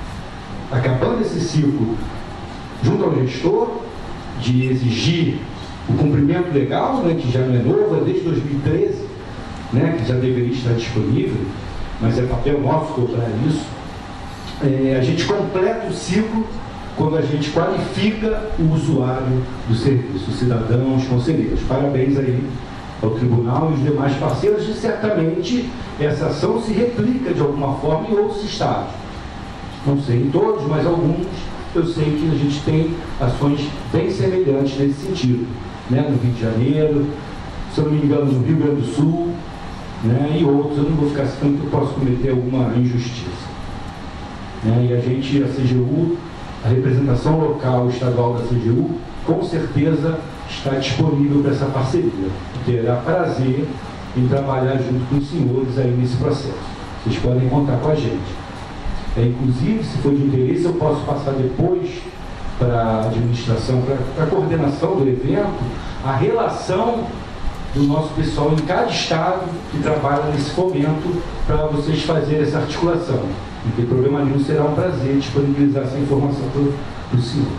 acabando esse ciclo, junto ao gestor, de exigir o cumprimento legal, né, que já não é novo, é desde dois mil e treze, né, que já deveria estar disponível, mas é papel nosso cobrar isso, é, a gente completa o ciclo quando a gente qualifica o usuário do serviço, os cidadãos, os conselheiros. Parabéns aí ao tribunal e os demais parceiros, e certamente essa ação se replica de alguma forma em outros estados. Não sei em todos, mas alguns eu sei que a gente tem ações bem semelhantes nesse sentido, né? No Rio de Janeiro, se eu não me engano, no Rio Grande do Sul, né? E outros, eu não vou ficar citando porque eu posso cometer alguma injustiça, né? E a gente, a C G U, a representação local estadual da C G U, com certeza está disponível para essa parceria. Terá prazer em trabalhar junto com os senhores aí nesse processo. Vocês podem contar com a gente. É, inclusive, se for de interesse, eu posso passar depois para a administração, para a coordenação do evento, a relação do nosso pessoal em cada estado que trabalha nesse fomento, para vocês fazerem essa articulação. Não tem problema nenhum, será um prazer disponibilizar essa informação para os senhores.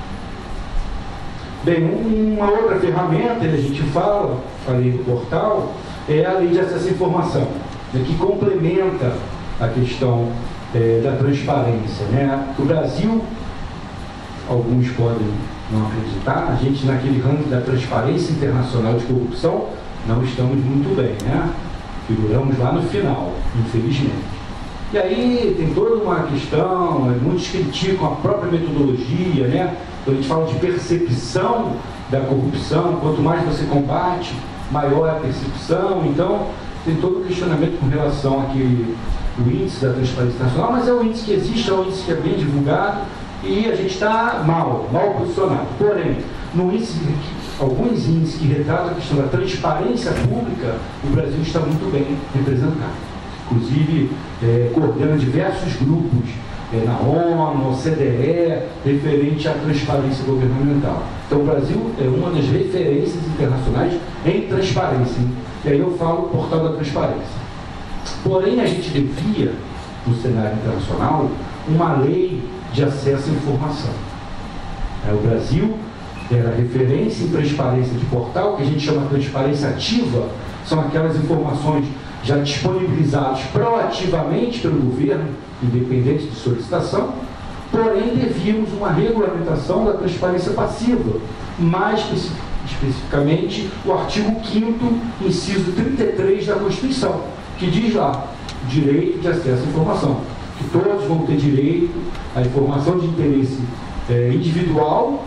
Bem, uma outra ferramenta que a gente fala, falei do portal, é a Lei de Acesso à Informação, né, que complementa a questão é, da transparência, né? O Brasil, alguns podem não acreditar, a gente naquele ranking da transparência internacional de corrupção não estamos muito bem, né? Figuramos lá no final, infelizmente. E aí tem toda uma questão, muitos criticam a própria metodologia, né? Quando a gente fala de percepção da corrupção, quanto mais você combate, maior é a percepção. Então, tem todo o questionamento com relação àquele o índice da transparência nacional, mas é um índice que existe, é um índice que é bem divulgado e a gente está mal, mal posicionado. Porém, no índice, alguns índices que retratam a questão da transparência pública, o Brasil está muito bem representado. Inclusive, é, coordena diversos grupos é, na ONU, C D E, referente à transparência governamental. Então, o Brasil é uma das referências internacionais em transparência. E aí eu falo portal da transparência. Porém, a gente devia, no cenário internacional, uma lei de acesso à informação. É, o Brasil era referência em transparência de portal, que a gente chama de transparência ativa, são aquelas informações já disponibilizadas proativamente pelo governo, independente de solicitação, porém devíamos uma regulamentação da transparência passiva, mais especificamente o artigo quinto, inciso trinta e três da Constituição, que diz lá, direito de acesso à informação, que todos vão ter direito à informação de interesse é, individual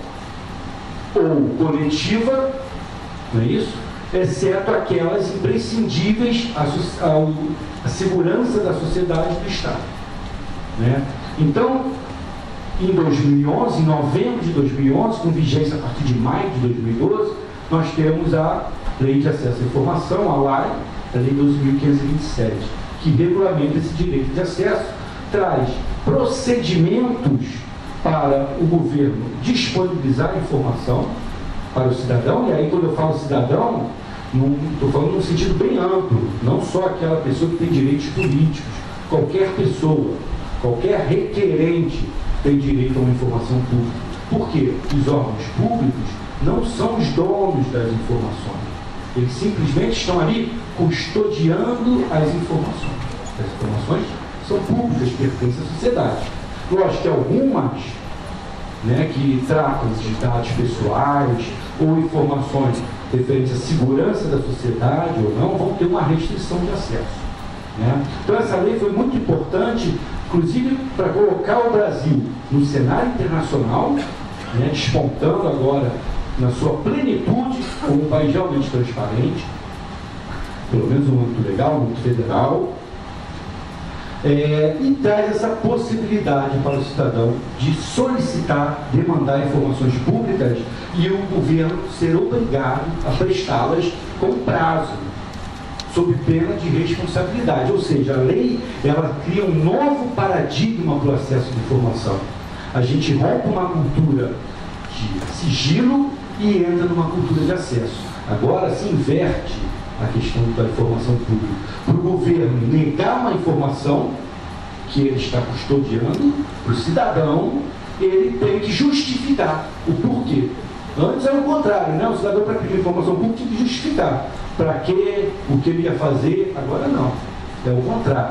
ou coletiva, não é isso? Exceto aquelas imprescindíveis à, à, à segurança da sociedade e do Estado, né? Então, em dois mil e onze, em novembro de dois mil e onze, com vigência a partir de maio de dois mil e doze, nós temos a Lei de Acesso à Informação, a L A I, a Lei doze mil quinhentos e vinte e sete, que regulamenta esse direito de acesso, traz procedimentos para o governo disponibilizar a informação para o cidadão, e aí quando eu falo cidadão, estou falando num sentido bem amplo, não só aquela pessoa que tem direitos políticos, qualquer pessoa, Qualquer requerente tem direito a uma informação pública. Por quê? Os órgãos públicos não são os donos das informações. Eles simplesmente estão ali custodiando as informações. As informações são públicas, pertencem à sociedade. Lógico que algumas, né, que tratam de dados pessoais ou informações referentes à segurança da sociedade ou não, vão ter uma restrição de acesso. Né? Então essa lei foi muito importante, inclusive para colocar o Brasil no cenário internacional, né, despontando agora na sua plenitude como um país realmente transparente, pelo menos no âmbito legal, no âmbito federal, é, e traz essa possibilidade para o cidadão de solicitar, demandar informações públicas e o governo ser obrigado a prestá-las com prazo, sob pena de responsabilidade. Ou seja, a lei, ela cria um novo paradigma para o acesso de informação. A gente rompe uma cultura de sigilo e entra numa cultura de acesso. Agora se inverte a questão da informação pública. Para o governo negar uma informação que ele está custodiando, para o cidadão, ele tem que justificar o porquê. Antes era o contrário, né? O cidadão, para pedir informação pública, tinha que justificar para que, o que ele ia fazer. Agora não, é o contrário.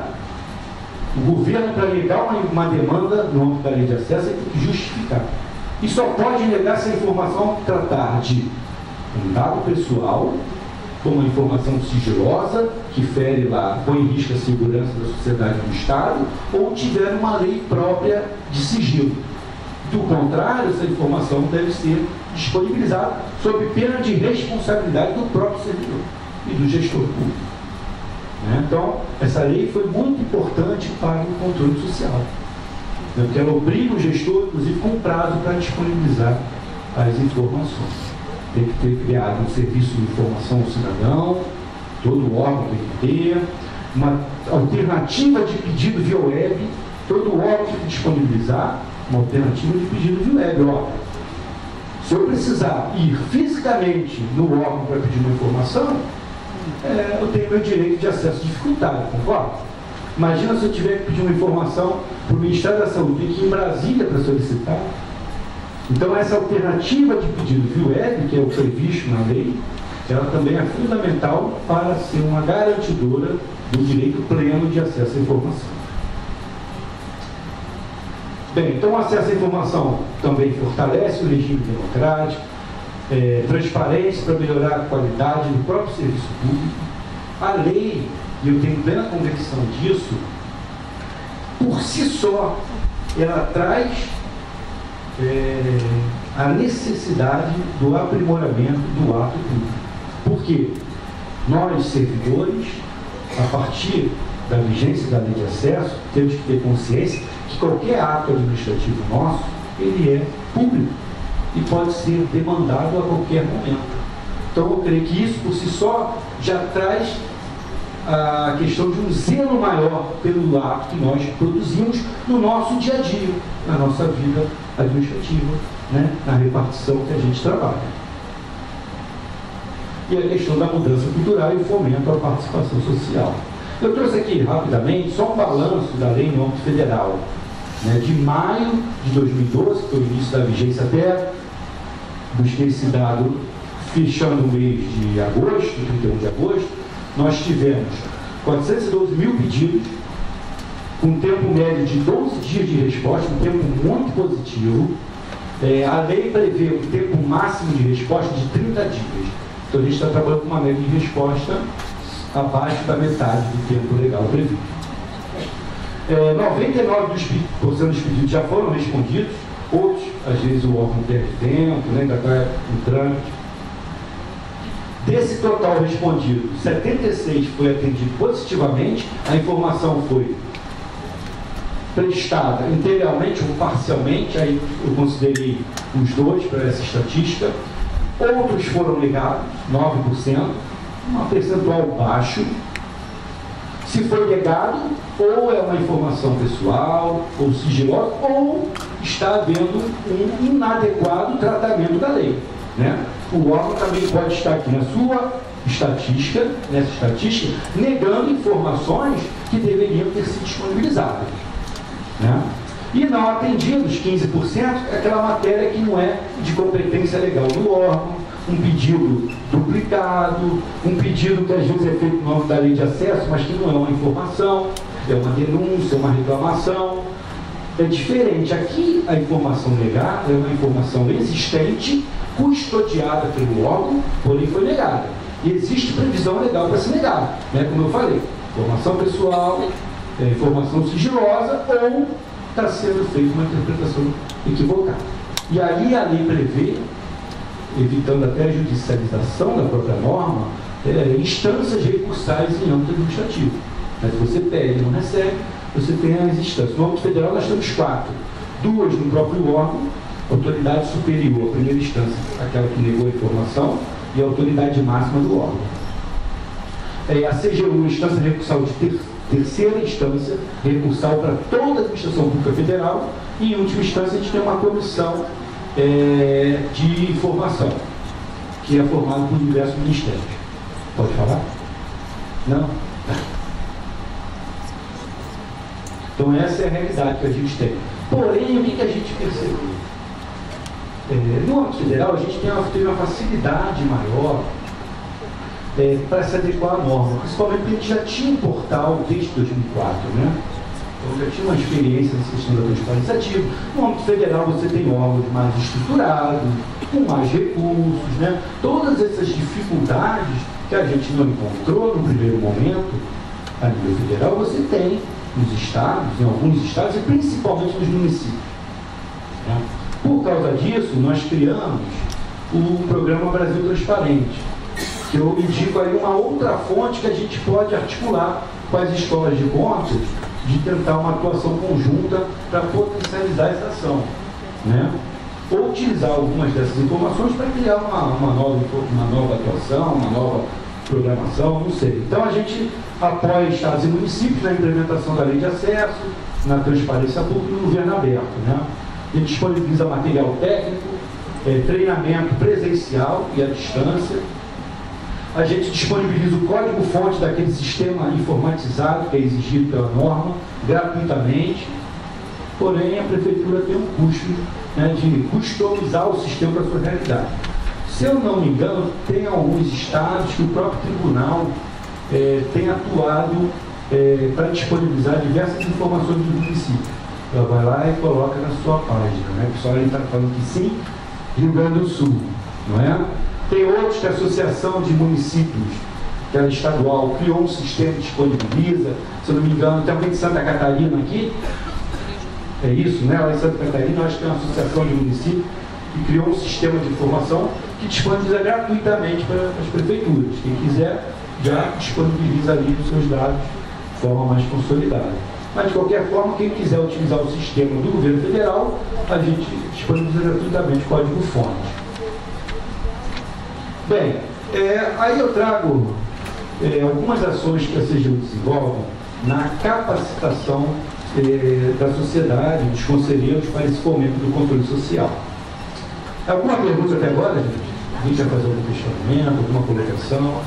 O governo, para negar uma, uma demanda no âmbito da lei de acesso, ele tem que justificar. E só pode negar essa informação tratar de um dado pessoal, como uma informação sigilosa, que fere lá, põe em risco a segurança da sociedade e do Estado, ou tiver uma lei própria de sigilo. Do contrário, essa informação deve ser disponibilizada sob pena de responsabilidade do próprio servidor e do gestor público. Né? Então, essa lei foi muito importante para o controle social, porque ela obriga o gestor, inclusive, com prazo para disponibilizar as informações. Tem que ter criado um serviço de informação ao cidadão, todo órgão tem que ter, uma alternativa de pedido via web, todo órgão tem que disponibilizar uma alternativa de pedido via web. Ó, se eu precisar ir fisicamente no órgão para pedir uma informação, é, eu tenho meu direito de acesso dificultado, concorda? Imagina se eu tiver que pedir uma informação para o Ministério da Saúde, tem que ir em Brasília para solicitar. Então, essa alternativa de pedido via web, que é o previsto na lei, ela também é fundamental para ser uma garantidora do direito pleno de acesso à informação. Bem, então o acesso à informação também fortalece o regime democrático, é, transparência para melhorar a qualidade do próprio serviço público. A lei, e eu tenho plena convicção disso, por si só, ela traz É, a necessidade do aprimoramento do ato público. Porque nós, servidores, a partir da vigência da lei de acesso, temos que ter consciência que qualquer ato administrativo nosso, ele é público e pode ser demandado a qualquer momento. Então, eu creio que isso, por si só, já traz a questão de um zelo maior pelo ato que nós produzimos no nosso dia a dia, na nossa vida administrativa, né, na repartição que a gente trabalha. E a questão da mudança cultural e o fomento à participação social. Eu trouxe aqui rapidamente só um balanço da lei no âmbito federal, né, de maio de dois mil e doze, que foi o início da vigência até, busquei esse dado fechando o mês de agosto, trinta e um de agosto, nós tivemos quatrocentos e doze mil pedidos, com um tempo médio de doze dias de resposta, um tempo muito positivo. É, a lei prevê um tempo máximo de resposta de trinta dias. Então a gente está trabalhando com uma média de resposta abaixo da metade do tempo legal previsto. É, noventa e nove por cento dos pedidos já foram respondidos, outros, às vezes o órgão perde tempo, né, ainda está em trâmite. Desse total respondido, setenta e seis foi atendido positivamente, a informação foi prestada integralmente ou parcialmente, aí eu considerei os dois para essa estatística. Outros foram negados, nove por cento, um percentual baixo. Se foi negado, ou é uma informação pessoal, ou sigilosa, ou está havendo um inadequado tratamento da lei, né? O órgão também pode estar aqui na sua estatística, nessa estatística, negando informações que deveriam ter sido disponibilizadas. né? E não atendidos, quinze por cento, é aquela matéria que não é de competência legal do órgão, um pedido duplicado, um pedido que às vezes é feito no âmbito da lei de acesso, mas que não é uma informação, é uma denúncia, uma reclamação. É diferente. Aqui a informação negada é uma informação existente, custodiada pelo órgão, porém foi negada. E existe previsão legal para se negar, né? Como eu falei, informação pessoal, é, informação sigilosa, ou está sendo feita uma interpretação equivocada. E aí a lei prevê, evitando até a judicialização da própria norma, é, instâncias recursais em âmbito administrativo. Mas se você pede e não recebe, você tem as instâncias. No âmbito federal nós temos quatro. Duas no próprio órgão, autoridade superior, a primeira instância, aquela que negou a informação, e a autoridade máxima do órgão. É, a C G U, instância recursal de ter, terceira instância, recursal para toda a administração pública federal, e em última instância a gente tem uma comissão é, de informação, que é formada por diversos ministérios. Pode falar? Não? Então essa é a realidade que a gente tem. Porém, o que a gente percebeu? É, no âmbito federal, a gente tem uma, teve uma facilidade maior é, para se adequar à norma, principalmente porque a gente já tinha um portal desde dois mil e quatro, né? Então já tinha uma experiência nessa questão da transparência ativa. No âmbito federal, você tem órgãos mais estruturados, com mais recursos, né? Todas essas dificuldades que a gente não encontrou no primeiro momento, a nível federal, você tem nos estados, em alguns estados, e principalmente nos municípios, né? Por causa disso, nós criamos o programa Brasil Transparente, que eu indico aí uma outra fonte que a gente pode articular com as escolas de contas, de tentar uma atuação conjunta para potencializar essa ação, né? Ou utilizar algumas dessas informações para criar uma, uma, nova, uma nova atuação, uma nova programação, não sei. Então a gente apoia estados e municípios na implementação da lei de acesso, na transparência pública e no governo aberto, né? A gente disponibiliza material técnico, é, treinamento presencial e à distância. A gente disponibiliza o código-fonte daquele sistema informatizado que é exigido pela norma, gratuitamente. Porém, a prefeitura tem um custo, né, de customizar o sistema para a sua realidade. Se eu não me engano, tem alguns estados que o próprio tribunal é, tem atuado é, para disponibilizar diversas informações do município. Ela vai lá e coloca na sua página, né? O pessoal está falando que sim, Rio Grande do Sul, não é? Tem outros que a Associação de Municípios, que é estadual, criou um sistema que disponibiliza, se eu não me engano, tem alguém de Santa Catarina aqui, é isso, né? Lá em Santa Catarina, eu acho que tem uma associação de municípios que criou um sistema de informação que disponibiliza gratuitamente para as prefeituras. Quem quiser, já disponibiliza ali os seus dados de forma mais consolidada. Mas, de qualquer forma, quem quiser utilizar o sistema do governo federal, a gente disponibiliza gratuitamente o código-fonte. Bem, é, aí eu trago é, algumas ações que a C G U desenvolve na capacitação é, da sociedade, dos conselheiros, para esse fomento do controle social. Alguma pergunta até agora, gente? A gente vai fazer algum questionamento, alguma colocação?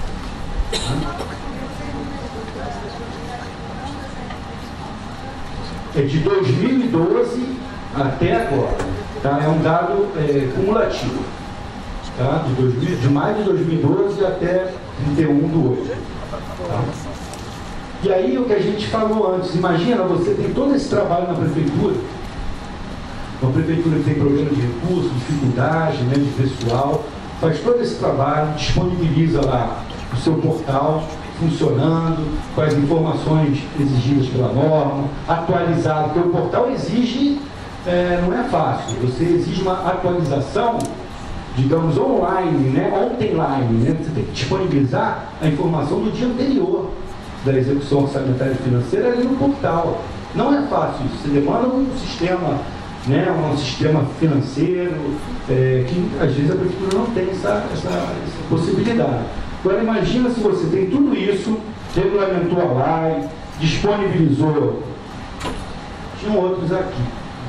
É de dois mil e doze até agora, tá? É um dado é, cumulativo, tá? De, dois mil, de maio de dois mil e doze até trinta e um do oito. Tá? E aí o que a gente falou antes, imagina, você tem todo esse trabalho na prefeitura, uma prefeitura que tem problema de recursos, dificuldade, né, de pessoal, faz todo esse trabalho, disponibiliza lá o seu portal funcionando, com as informações exigidas pela norma, atualizado, porque o portal exige, é, não é fácil, você exige uma atualização, digamos, online, né, ontem-line, né, você tem que disponibilizar a informação do dia anterior da execução orçamentária e financeira ali no portal. Não é fácil isso, você demanda um sistema, né, um sistema financeiro, é, que às vezes a prefeitura não tem essa, essa, essa possibilidade. Agora imagina se você tem tudo isso, regulamentou a lei, disponibilizou. Tinham outros aqui.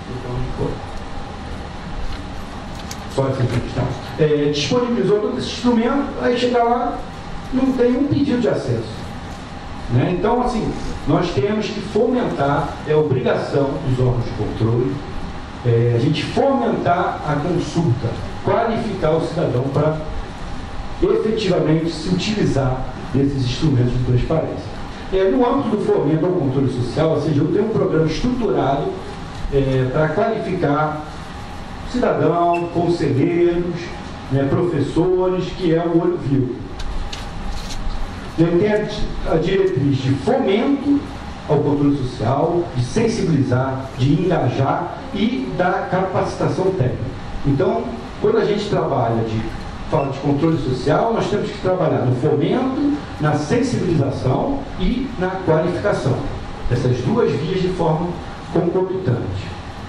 Só essa questão. É, disponibilizou todo esse instrumento, aí chega lá, não tem um pedido de acesso. Né? Então, assim, nós temos que fomentar, é obrigação dos órgãos de controle, é, a gente fomentar a consulta, qualificar o cidadão para efetivamente se utilizar desses instrumentos de transparência. É, no âmbito do fomento ao controle social, ou seja, eu tenho um programa estruturado é, para qualificar cidadão, conselheiros, né, professores, que é o olho vivo. Eu tenho a diretriz de fomento ao controle social, de sensibilizar, de engajar e da capacitação técnica. Então, quando a gente trabalha de fala de controle social, nós temos que trabalhar no fomento, na sensibilização e na qualificação. Essas duas vias de forma concomitante.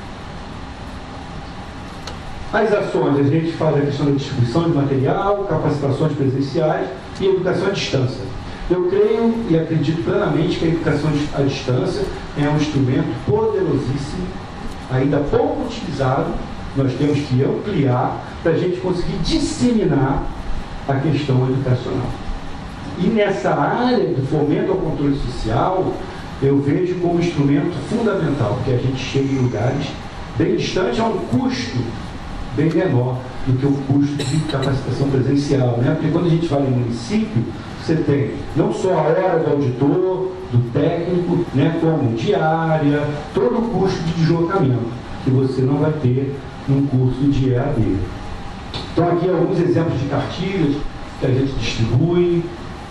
As ações, a gente faz a questão da distribuição de material, capacitações presenciais e educação à distância. Eu creio e acredito plenamente que a educação à distância é um instrumento poderosíssimo, ainda pouco utilizado. Nós temos que ampliar para a gente conseguir disseminar a questão educacional. E nessa área do fomento ao controle social, eu vejo como instrumento fundamental, porque a gente chega em lugares bem distantes a um custo bem menor do que o custo de capacitação presencial, né? Porque quando a gente fala em município, você tem não só a hora do auditor, do técnico, né, como diária, todo o custo de deslocamento, que você não vai ter num curso de E A D. Então aqui alguns exemplos de cartilhas que a gente distribui.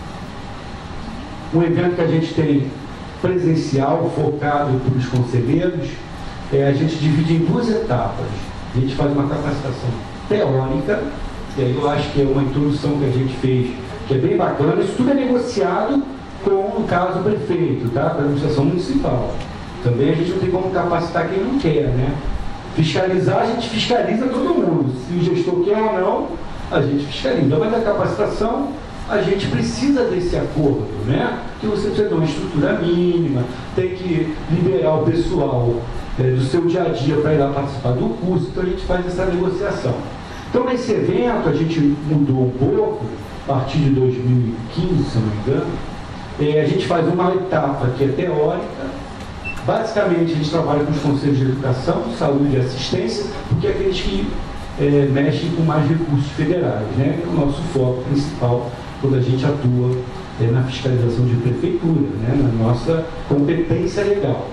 Um evento que a gente tem presencial, focado para os conselheiros, é, a gente divide em duas etapas. A gente faz uma capacitação teórica, e aí eu acho que é uma introdução que a gente fez, que é bem bacana. Isso tudo é negociado com, no caso, o prefeito, tá? Da administração municipal. Também a gente não tem como capacitar quem não quer, né? Fiscalizar, a gente fiscaliza todo mundo. Se o gestor quer ou não, a gente fiscaliza. Mas a capacitação, a gente precisa desse acordo, né? Que você precisa ter uma estrutura mínima, tem que liberar o pessoal é, do seu dia a dia para ir lá participar do curso. Então a gente faz essa negociação. Então nesse evento a gente mudou um pouco, a partir de dois mil e quinze, se não me engano, é, a gente faz uma etapa que é teórica. Basicamente, a gente trabalha com os conselhos de educação, saúde e assistência, porque é aqueles que é, mexem com mais recursos federais, né? É o nosso foco principal quando a gente atua é, na fiscalização de prefeitura, né? Na nossa competência legal.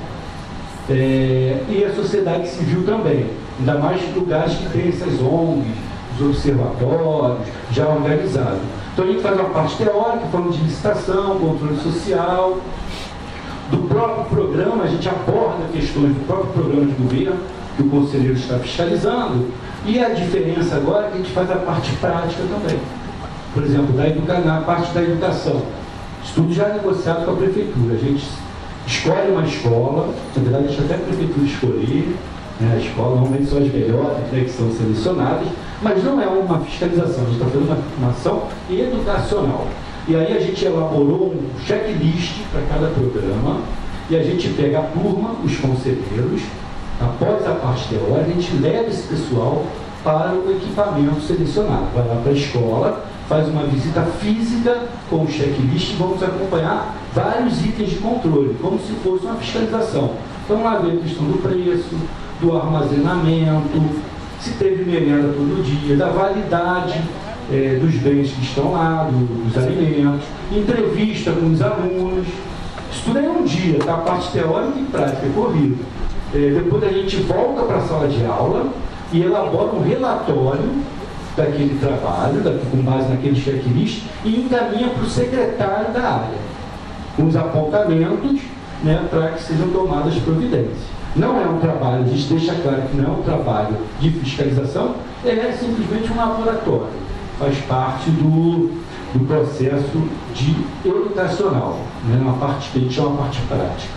É, e a sociedade civil também, ainda mais lugares que tem essas O N Gs, os observatórios, já organizados. Então a gente faz uma parte teórica, falando de licitação, controle social. Do próprio programa, a gente aborda questões do próprio programa de governo, que o conselheiro está fiscalizando, e a diferença agora é que a gente faz a parte prática também. Por exemplo, da educa... na parte da educação, isso tudo já é negociado com a prefeitura. A gente escolhe uma escola, na verdade deixa até a prefeitura escolher, né? A escola normalmente são as melhores, né, que são selecionadas, mas não é uma fiscalização, a gente está fazendo uma, uma ação educacional. E aí a gente elaborou um checklist para cada programa, e a gente pega a turma, os conselheiros, após a parte teórica, a gente leva esse pessoal para o equipamento selecionado. Vai lá para a escola, faz uma visita física com o checklist e vamos acompanhar vários itens de controle, como se fosse uma fiscalização. Então lá vem a questão do preço, do armazenamento, se teve merenda todo dia, da validade É, dos bens que estão lá, do, dos alimentos, entrevista com os alunos. Isso tudo é um dia, tá? A parte teórica e prática, é corrido. É, depois a gente volta para a sala de aula e elabora um relatório daquele trabalho, da, com base naquele checklist, e encaminha para o secretário da área, com os apontamentos, né, para que sejam tomadas providências. Não é um trabalho, a gente deixa claro que não é um trabalho de fiscalização, é simplesmente um laboratório. Faz parte do, do processo de educacional, né? Uma parte que a gente chama a parte prática.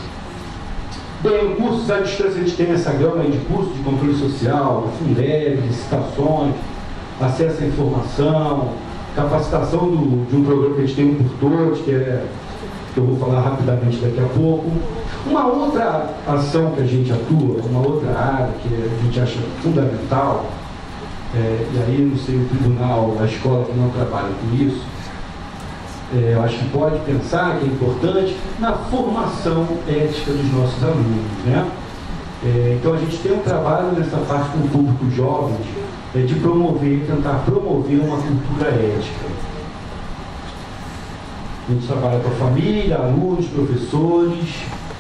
Bem, cursos à distância, a gente tem essa gama aí de cursos de controle social, Fundeb, licitações, acesso à informação, capacitação do, de um programa que a gente tem um por todos, que é, que eu vou falar rapidamente daqui a pouco. Uma outra ação que a gente atua, uma outra área que a gente acha fundamental, É, e aí não sei o tribunal, a escola que não trabalha com isso, é, eu acho que pode pensar que é importante na formação ética dos nossos alunos, né? É, então a gente tem um trabalho nessa parte com o público jovem, é, de promover, tentar promover uma cultura ética. A gente trabalha com a família, alunos, professores.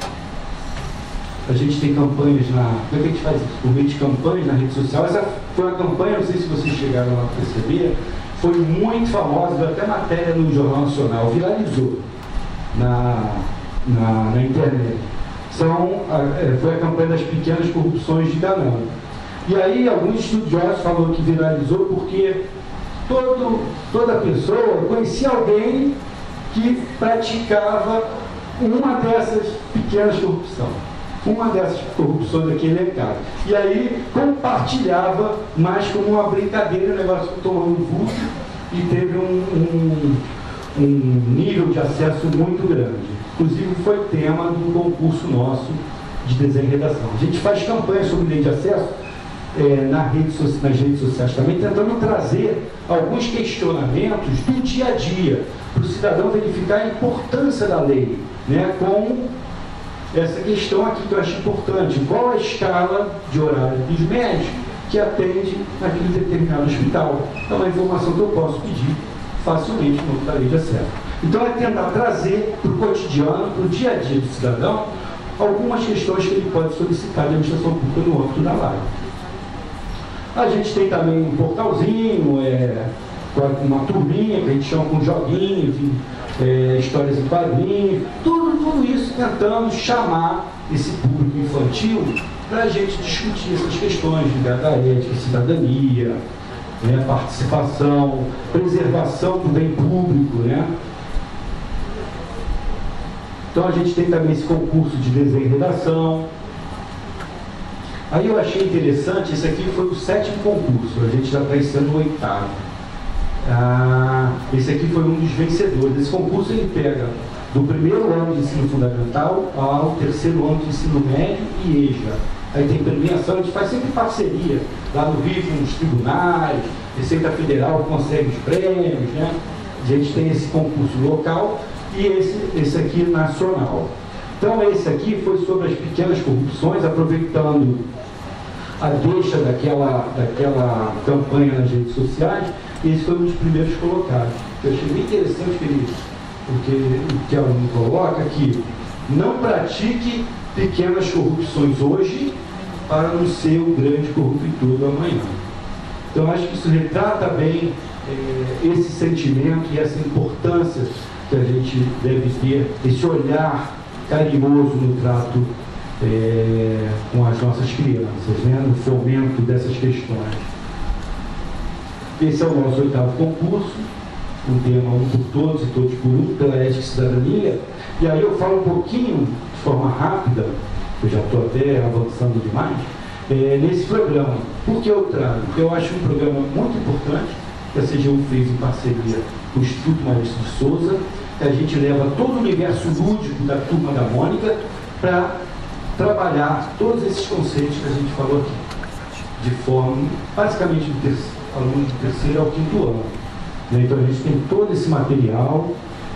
A gente tem campanhas na... Como é que a gente faz isso? Por meio de campanhas na rede social. Essa foi uma campanha, não sei se vocês chegaram lá a perceber, foi muito famosa, deu até matéria no Jornal Nacional, viralizou na, na, na internet. São, a, foi a campanha das pequenas corrupções de Danão. E aí alguns estudiosos falaram que viralizou porque todo, toda pessoa conhecia alguém que praticava uma dessas pequenas corrupções, uma dessas corrupções aqui elencadas. E aí compartilhava mais como uma brincadeira, o negócio tomou um vulto e teve um, um, um nível de acesso muito grande. Inclusive foi tema do concurso nosso de desenho e redação. A gente faz campanha sobre lei de acesso é, na rede, nas redes sociais também, tentando trazer alguns questionamentos do dia a dia, para o cidadão verificar a importância da lei, né, com essa questão aqui que eu acho importante: qual a escala de horário dos médicos que atende naquele determinado hospital. É uma informação que eu posso pedir facilmente no âmbito da lei de acesso. Então é tentar trazer para o cotidiano, para o dia a dia do cidadão, algumas questões que ele pode solicitar da administração pública no âmbito da live. A gente tem também um portalzinho, é, uma turminha que a gente chama com joguinhos, é, histórias em quadrinhos, tudo, tudo isso tentando chamar esse público infantil para a gente discutir essas questões ligadas à ética, cidadania, né, participação, preservação do bem público, né? Então a gente tem também esse concurso de desenho e redação. Aí eu achei interessante, esse aqui foi o sétimo concurso, a gente já está sendo o oitavo. Ah, esse aqui foi um dos vencedores. Esse concurso ele pega do primeiro ano de ensino fundamental ao terceiro ano de ensino médio e EJA. Aí tem premiação, a gente faz sempre parceria lá no Rio, nos tribunais, Receita Federal consegue os prêmios, né? A gente tem esse concurso local e esse, esse aqui nacional. Então esse aqui foi sobre as pequenas corrupções, aproveitando a deixa daquela, daquela campanha nas redes sociais. Esse foi um dos primeiros colocados. Eu achei bem interessante que ele, porque o que ela me coloca aqui: não pratique pequenas corrupções hoje para não ser o grande corruptor do amanhã. Então acho que isso retrata bem é, esse sentimento e essa importância que a gente deve ter, esse olhar carinhoso no trato é, com as nossas crianças, né, no fomento dessas questões. Esse é o nosso oitavo concurso, um tema um por todos e todos por um, pela ética e cidadania. E aí eu falo um pouquinho, de forma rápida, eu já estou até avançando demais, é, nesse programa. Por que eu trago? Porque eu acho um programa muito importante, que a C G U fez em parceria com o Instituto Maurício de Souza, que a gente leva todo o universo lúdico da Turma da Mônica para trabalhar todos esses conceitos que a gente falou aqui, de forma, basicamente, do terceiro, aluno do terceiro ao quinto ano. Então a gente tem todo esse material,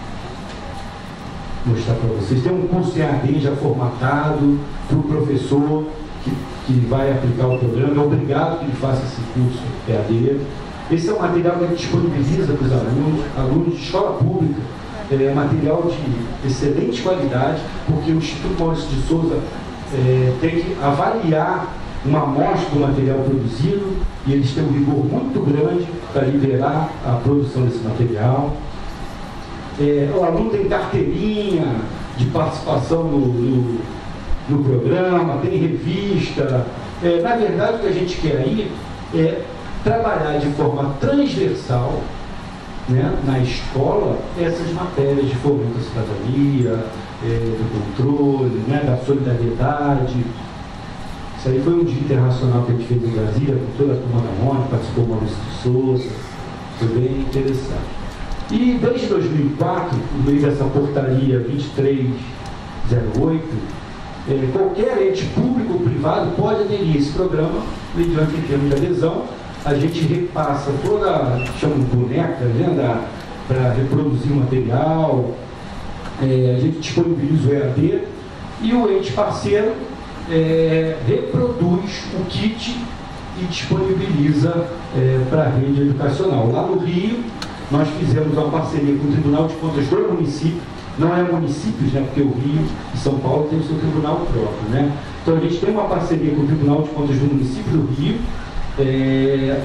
vou mostrar para vocês. Tem um curso em A D já formatado para o professor que, que vai aplicar o programa, é obrigado que ele faça esse curso E A D. Esse é um material que a gente disponibiliza para os alunos, alunos de escola pública, é material de excelente qualidade, porque o Instituto Maurício de Souza é, tem que avaliar uma amostra do material produzido e eles têm um rigor muito grande para liberar a produção desse material. É, o aluno tem carteirinha de participação no, no, no programa, tem revista. É, na verdade, o que a gente quer aí é trabalhar de forma transversal, né, na escola, essas matérias de fomento à cidadania, é, do controle, né, da solidariedade. Isso aí foi um dia internacional que a gente fez em Brasília, com toda a Turma da Mônica, participou o Maurício de Souza, foi bem interessante. E desde dois mil e quatro, no meio dessa portaria vinte e três zero oito, é, qualquer ente público ou privado pode aderir a esse programa, mediante em termos de adesão. A gente repassa toda, chama de boneca, né, da, para reproduzir o material, é, a gente disponibiliza o E A D e o ente parceiro é, reproduz o kit e disponibiliza é, para a rede educacional. Lá no Rio, nós fizemos uma parceria com o Tribunal de Contas do município, não é municípios, né, porque o Rio e São Paulo tem o seu tribunal próprio, né? Então a gente tem uma parceria com o Tribunal de Contas do município do Rio, é,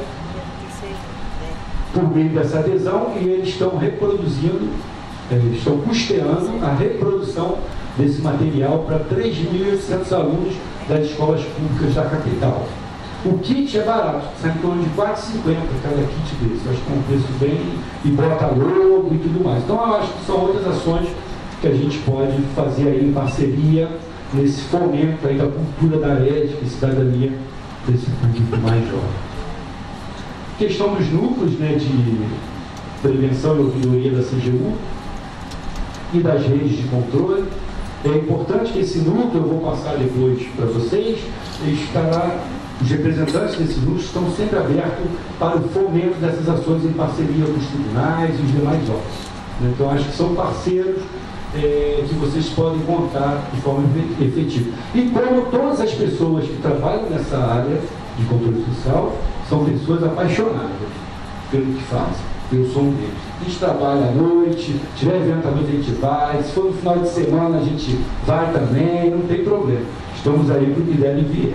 por meio dessa adesão, e eles estão reproduzindo, é, estão custeando a reprodução desse material para três mil e oitocentos alunos das escolas públicas da capital. O kit é barato, sai em torno de quatro reais e cinquenta centavos cada kit desse. Eu acho que é um preço bem, e bota logo e tudo mais. Então eu acho que são outras ações que a gente pode fazer aí em parceria, nesse fomento aí da cultura da ética e cidadania desse público mais jovem. Questão dos núcleos, né, de prevenção e ouvidoria da C G U e das redes de controle. É importante que esse núcleo, eu vou passar depois para vocês, estará, os representantes desses núcleos estão sempre abertos para o fomento dessas ações em parceria com os tribunais e os demais órgãos. Então, acho que são parceiros é, que vocês podem contar de forma efetiva. E como todas as pessoas que trabalham nessa área de controle social são pessoas apaixonadas pelo que fazem. Eu sou um deles. A gente trabalha à noite, se tiver evento à noite a gente vai, se for no final de semana a gente vai também, não tem problema. Estamos aí para o que der e vier.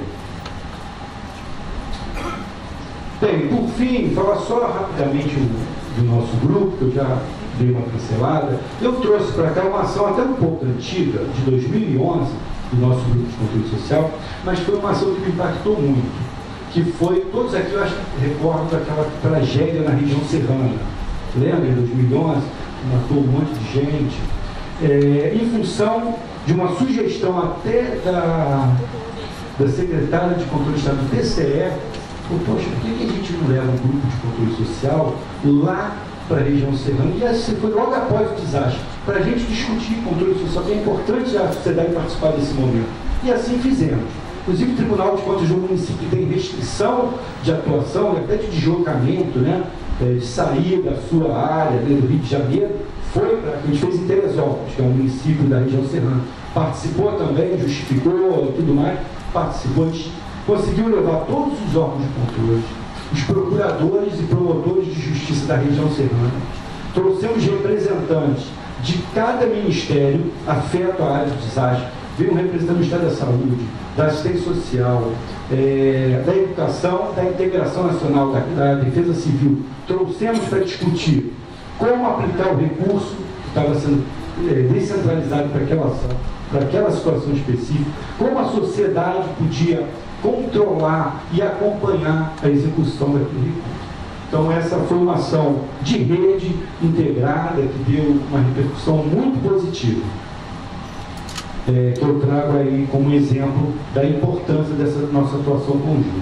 Bem, por fim, falar só rapidamente do nosso grupo, que eu já dei uma pincelada. Eu trouxe para cá uma ação até um pouco antiga, de dois mil e onze, do nosso grupo de controle social, mas foi uma ação que me impactou muito. Que foi, todos aqui eu acho que recordam daquela tragédia na região serrana. Lembra, em dois mil e onze, matou um monte de gente. É, em função de uma sugestão até da, da secretária de controle do Estado do T C E, pô, poxa, por que a gente não leva um grupo de controle social lá para a região serrana? E assim foi logo após o desastre, para a gente discutir controle social, que é importante a sociedade participar desse momento. E assim fizemos. Inclusive, o Tribunal de Contas do município tem restrição de atuação, até de deslocamento, né, de sair da sua área, né, do Rio de Janeiro, foi para que a gente fez em Teresópolis, que é um município da região serrana. Participou também, justificou e tudo mais, participou, a gente conseguiu levar todos os órgãos de controle, os procuradores e promotores de justiça da região serrana, trouxemos representantes de cada ministério afeto à área do desastre, veio um representante do Ministério da Saúde, da Assistência Social, é, da Educação, da Integração Nacional, da, da Defesa Civil. Trouxemos para discutir como aplicar o recurso que estava sendo é, descentralizado para aquela ação, para aquela situação específica, como a sociedade podia controlar e acompanhar a execução daquele recurso. Então, essa foi uma ação de rede integrada que deu uma repercussão muito positiva. É, que eu trago aí como exemplo da importância dessa nossa atuação conjunta.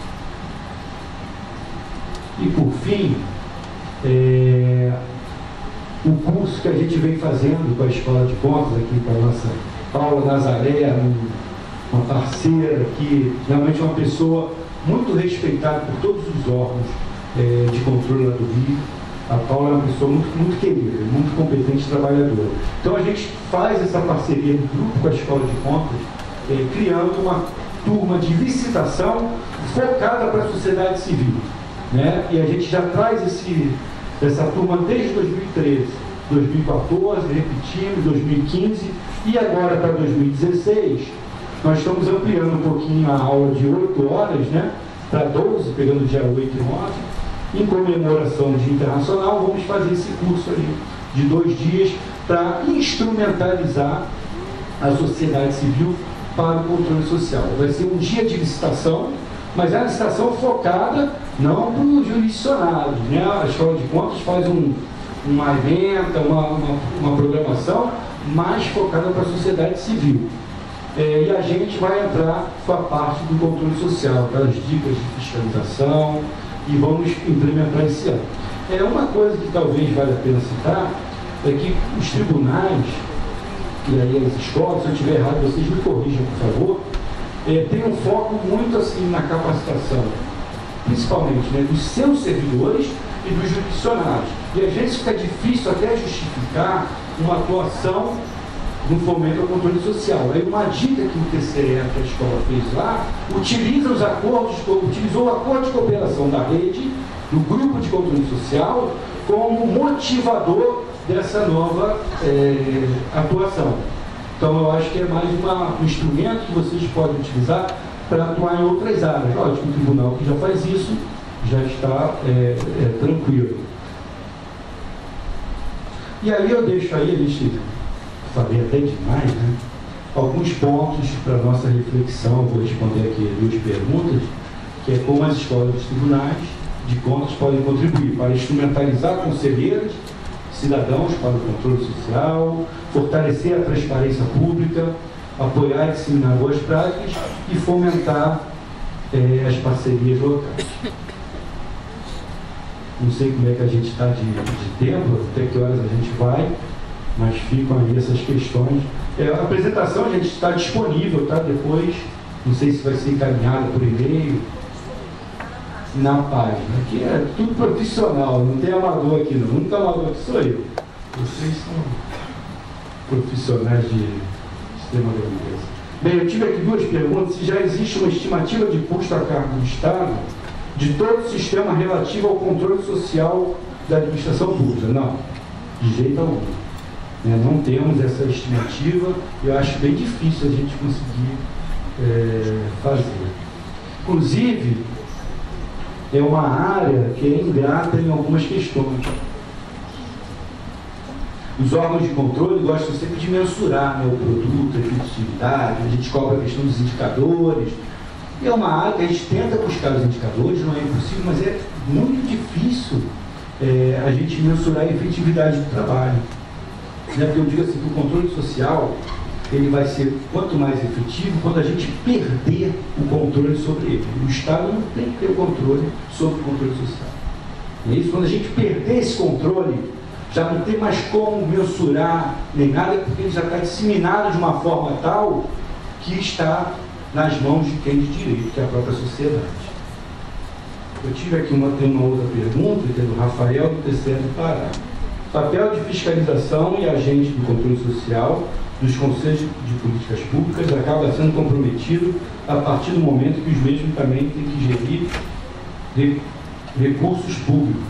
E por fim, é, o curso que a gente vem fazendo com a Escola de Contas aqui, com a nossa Paula Nazaré, uma parceira que realmente é uma pessoa muito respeitada por todos os órgãos é, de controle lá do Rio. A Paula é uma pessoa muito, muito querida, muito competente e trabalhadora. Então a gente faz essa parceria do grupo com a Escola de Contas, é, criando uma turma de licitação focada para a sociedade civil. Né? E a gente já traz esse, essa turma desde dois mil e treze, dois mil e quatorze, repetimos, dois mil e quinze e agora para dois mil e dezesseis, nós estamos ampliando um pouquinho a aula de oito horas, né, para doze, pegando dia oito e nove. Em comemoração do Dia Internacional, vamos fazer esse curso ali de dois dias para instrumentalizar a sociedade civil para o controle social. Vai ser um dia de licitação, mas é uma licitação focada não para os jurisdicionários, né? A Escola de Contas faz um, uma evento, uma, uma, uma programação mais focada para a sociedade civil. É, e a gente vai entrar com a parte do controle social, aquelas dicas de fiscalização, e vamos implementar esse ano. É uma coisa que talvez valha a pena citar, é que os tribunais, e aí as escolas, se eu estiver errado, vocês me corrijam, por favor, é, tem um foco muito assim na capacitação, principalmente, né, dos seus servidores e dos jurisdicionários. E às vezes fica difícil até justificar uma atuação no fomento ao controle social. Aí uma dica que o T C E, que a escola fez lá, utiliza os acordos, utilizou o acordo de cooperação da rede, do grupo de controle social, como motivador dessa nova é, atuação. Então eu acho que é mais uma, um instrumento que vocês podem utilizar para atuar em outras áreas. Lógico, o tribunal que já faz isso já está é, é, tranquilo. E aí eu deixo aí, a gente falei até demais, né? Alguns pontos para nossa reflexão. Vou responder aqui duas perguntas, que é como as escolas dos tribunais de contas podem contribuir para instrumentalizar conselheiros, cidadãos para o controle social, fortalecer a transparência pública, apoiar e disseminar boas práticas e fomentar eh, as parcerias locais. Não sei como é que a gente está de, de tempo, até que horas a gente vai, mas ficam aí essas questões. É, a apresentação, gente, está disponível, tá? Depois, não sei se vai ser encaminhada por e-mail, na página. Aqui é tudo profissional, não tem amador aqui não. O único amador aqui sou eu. Vocês são profissionais de extrema grandeza. Bem, eu tive aqui duas perguntas. Se já existe uma estimativa de custo a cargo do Estado de todo o sistema relativo ao controle social da administração pública? Não, de jeito algum. Não temos essa estimativa. Eu acho bem difícil a gente conseguir é, fazer. Inclusive, é uma área que é ingrata em algumas questões. Os órgãos de controle gostam sempre de mensurar, né, o produto, a efetividade, a gente cobra a questão dos indicadores. E é uma área que a gente tenta buscar os indicadores, não é impossível, mas é muito difícil é, a gente mensurar a efetividade do trabalho. Né, porque eu digo assim, que o controle social ele vai ser quanto mais efetivo quando a gente perder o controle sobre ele. O Estado não tem que ter o controle sobre o controle social. É isso, quando a gente perder esse controle, já não tem mais como mensurar nem nada, porque ele já está disseminado de uma forma tal que está nas mãos de quem de direito, que é a própria sociedade. Eu tive aqui uma, uma outra pergunta, que é do Rafael, do T C E do Pará. Papel de fiscalização e agente do controle social dos conselhos de políticas públicas acaba sendo comprometido a partir do momento que os mesmos também têm que gerir de recursos públicos.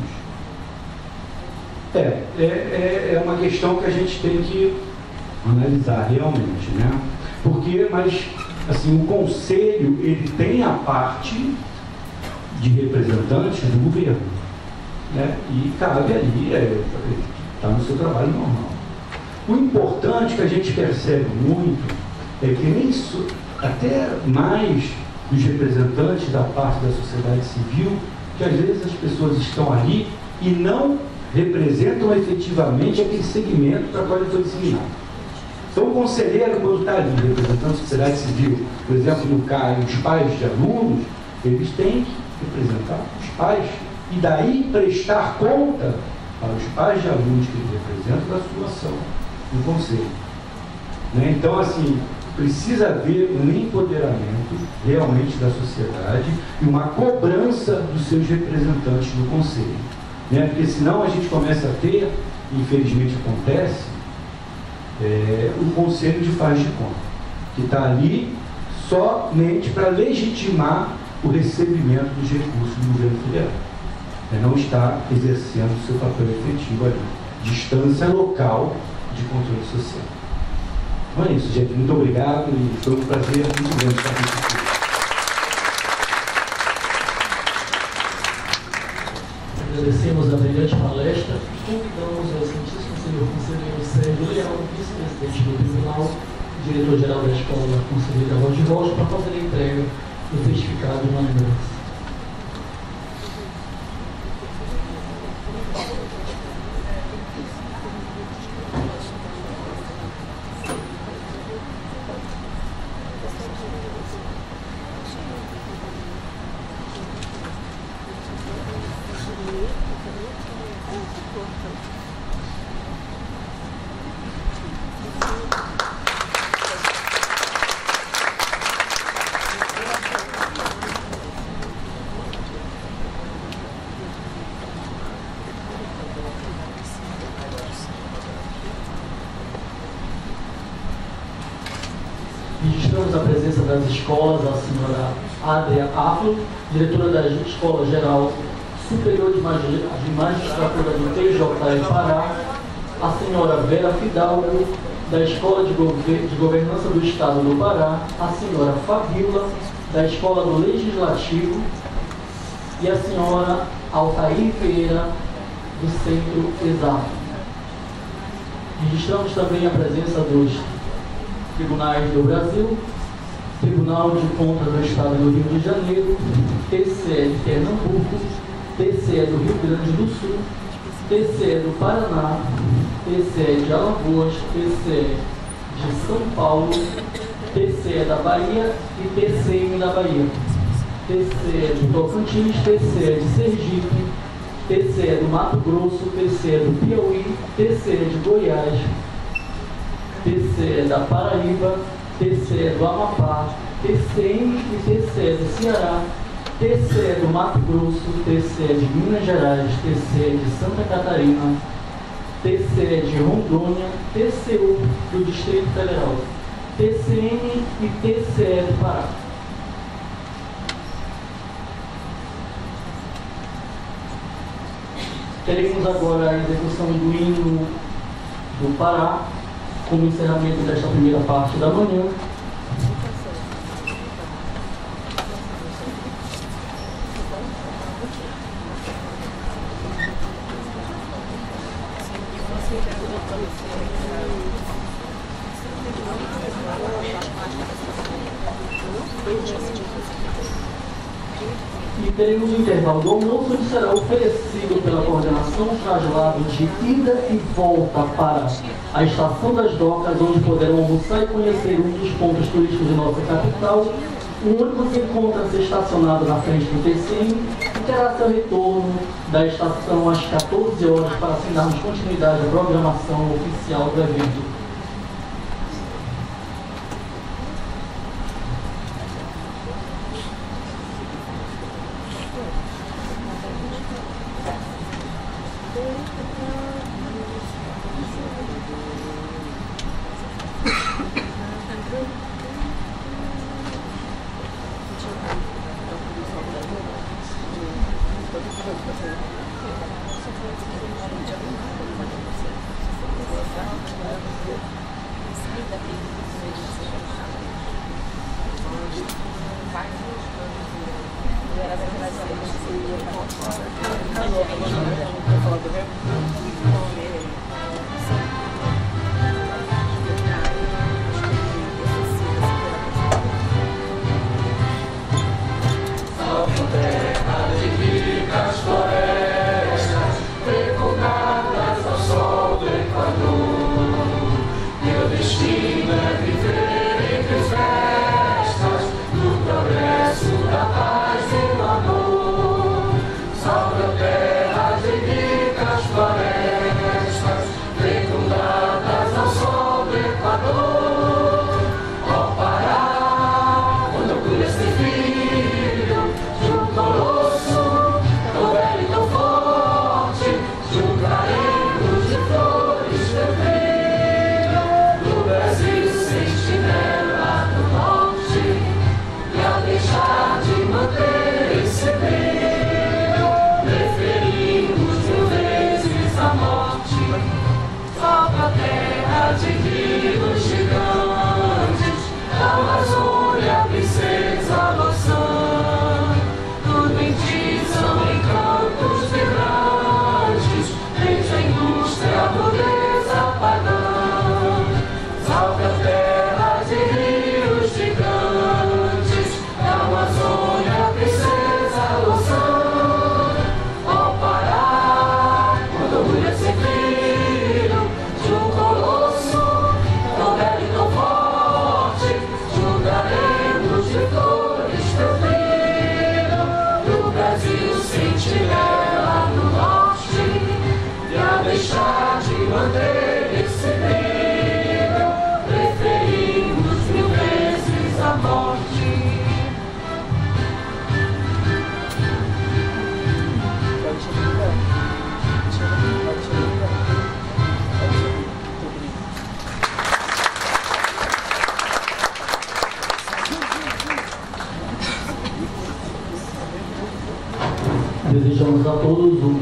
É, é, é uma questão que a gente tem que analisar realmente, né? Porque, mas, assim, o conselho, ele tem a parte de representantes do governo, né? E cabe ali, está é, no seu trabalho normal. O importante que a gente percebe muito é que nem isso, até mais dos representantes da parte da sociedade civil, que às vezes as pessoas estão ali e não representam efetivamente aquele segmento para o qual ele foi designado. Então o conselheiro, quando está ali representando a sociedade civil, por exemplo, no caso, os pais de alunos, eles têm que representar os pais e daí prestar conta para os pais de alunos que eles representam da sua ação no conselho. Né? Então, assim, precisa haver um empoderamento realmente da sociedade e uma cobrança dos seus representantes no conselho. Né? Porque senão a gente começa a ter, infelizmente acontece, é, o conselho de faz de conta, que está ali somente para legitimar o recebimento dos recursos do governo federal. É, não está exercendo o seu papel efetivo ali. Distância local de controle social. Então é isso, gente. Muito obrigado e foi um prazer muito grande estar aqui. Agradecemos a brilhante palestra e convidamos o excelentíssimo senhor conselheiro Sérgio Leão, vice-presidente do Tribunal, diretor-geral da Escola Conselheira Roger Rocha, para fazer a entrega do certificado de lembrança. presença das escolas, a senhora Adria Aflo, diretora da Escola Geral Superior de Magistratura do T J E Pará, a senhora Vera Fidalgo, da Escola de, Gover de Governança do Estado do Pará, a senhora Fabiola, da Escola do Legislativo, e a senhora Altair Vieira, do Centro Exato. Registramos também a presença dos tribunais do Brasil, Tribunal de Contas do Estado do Rio de Janeiro, T C E de Pernambuco, T C E do Rio Grande do Sul, T C E do Paraná, T C E de Alagoas, T C E de São Paulo, T C E da Bahia e T C M da Bahia, T C E de Tocantins, T C E de Sergipe, T C E do Mato Grosso, T C E do Piauí, T C E de Goiás, T C E da Paraíba, T C E do Amapá, T C M e T C E do Ceará, T C E do Mato Grosso, T C E de Minas Gerais, T C E de Santa Catarina, T C E de Rondônia, T C U do Distrito Federal, T C M e T C E do Pará. Teremos agora a execução do hino do Pará, como encerramento desta primeira parte da manhã. E teremos o intervalo do almoço, onde será oferecido pela coordenação um traslado de ida e volta para a Estação das Docas, onde poderão almoçar e conhecer um dos pontos turísticos de nossa capital. O ônibus encontra-se estacionado na frente do T C M e terá seu retorno da estação às quatorze horas para assim darmos continuidade à programação oficial do evento. Desejamos a todos um